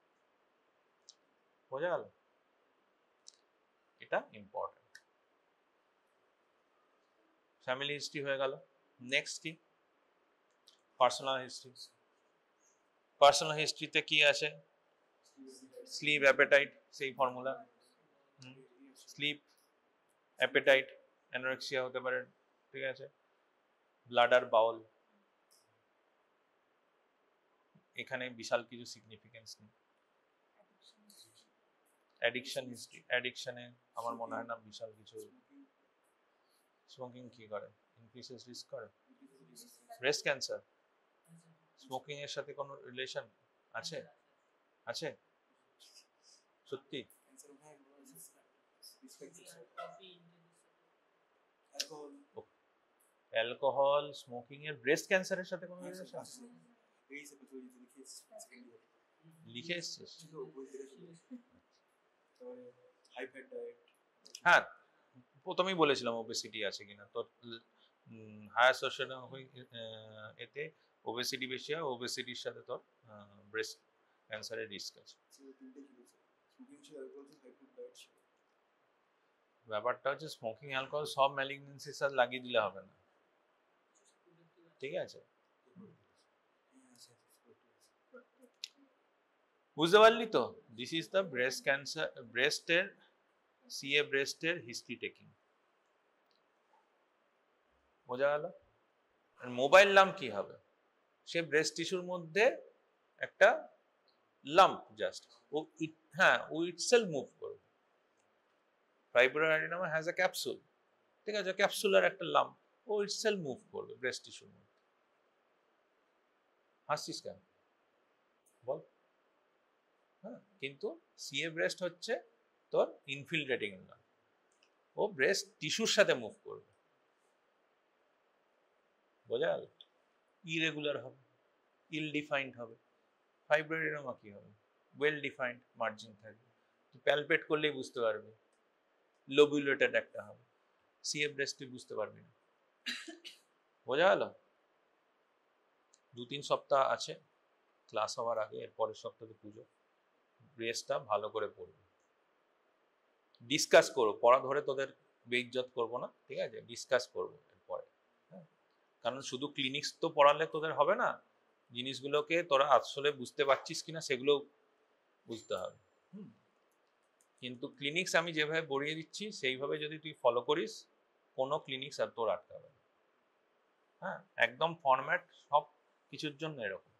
বোঝা গেল। এটা ইম্পর্টেন্ট। ফ্যামিলি হিস্ট্রি হয়ে গেল। নেক্সট কি? Personal history. পার্সোনাল হিস্ট্রিতে কি আছে? স্লিপ, অ্যাপেটাইট, সেই ফর্মুলা। স্লিপ, অ্যাপেটাইট, অ্যানোরেক্সিয়া হতে পারে, ঠিক আছে। ব্লাডার, বাউল, এখানে বিশাল কিছু সিগনিফিকেন্স নেই। অ্যাডিকশন হিস্ট্রি, অ্যাডিকশনে আমার মনে হয় না বিশাল কিছু। স্মোকিং কি করে? ইনক্রিজেস রিস্ক করে। ব্রেস্ট ক্যান্সার স্মোকিং এর সাথে কোনো রিলেশন আছে? আছে সত্যি? অ্যালকোহল স্মোকিং এর ব্রেস্ট ক্যান্সারের সাথে কোনো রিলেশন? লিখে এসছিস? হ্যাঁ প্রথমেই বলেছিলাম ওবেসিটি আছে কিনা, তো হায়ার সোশ্যাল এতে ওবেসিটি বেশি হয়, ওবেসিটির সাথে তোর ব্রেস্ট ক্যান্সারের রিস্ক আছে। ব্যাপারটা হচ্ছে স্মোকিং অ্যালকোহল সব ম্যালিগনেন্সির সাথে লাগিয়ে দিলে হবে না, ঠিক আছে। বুঝতে পারলি তো? This is the breast cancer, ব্রেস্টের সিএ ব্রেস্টের হিস্ট্রি টেকিং, বোঝা গেল। মোবাইল লাম্প কি হবে? সে ব্রেস্ট টিস্যুর মধ্যে একটা লাম্প, জাস্ট ও হ্যাঁ ও ইটসেলফ মুভ করবে। Fibroid adenoma has a capsule, ঠিক আছে, ক্যাপসুলার একটা লাম্প, ও ইটসেলফ মুভ করবে ব্রেস্ট টিস্যুর মধ্যে। হাসছিস কেন বল? হ্যাঁ কিন্তু সিএ ব্রেস্ট হচ্ছে তোর ইনফিলট্রেটিং লাম্প, ও ব্রেস্ট টিস্যুর সাথে মুভ করবে, বোঝা গেল। ইরেগুলার হবে, ইল ডিফাইন্ড হবে। ফাইব্রয়েড অ্যাডিনোমা কি হবে? ওয়েল ডিফাইন্ড মার্জিন থাকবে, তুই প্যালপেট করলেই বুঝতে পারবি, লোবুলেটেড একটা হবে। সিএ ব্রেস্ট তুই বুঝতে পারবি না, বোঝা গেল। 2-3 সপ্তাহ আছে ক্লাস হওয়ার আগে, এর পরের সপ্তাহে পুজো। ব্রেস্টটা ভালো করে পড়বে, ডিসকাস করবো, পড়া ধরে তোদের বেইজ্জত করবো না, ঠিক আছে, ডিসকাস করবো এরপরে। হ্যাঁ কারণ শুধু ক্লিনিক্স তো পড়ালে তোদের হবে না, জিনিসগুলোকে তোরা আসলে বুঝতে পারছিস কিনা সেগুলো বুঝতে হবে। কিন্তু ক্লিনিক্স আমি যেভাবে পড়িয়ে দিচ্ছি সেইভাবে যদি তুই ফলো করিস, কোনো ক্লিনিক্স আর তোর আটকাবে না। হ্যাঁ একদম ফরম্যাট, সব কিছুর জন্য এরকম।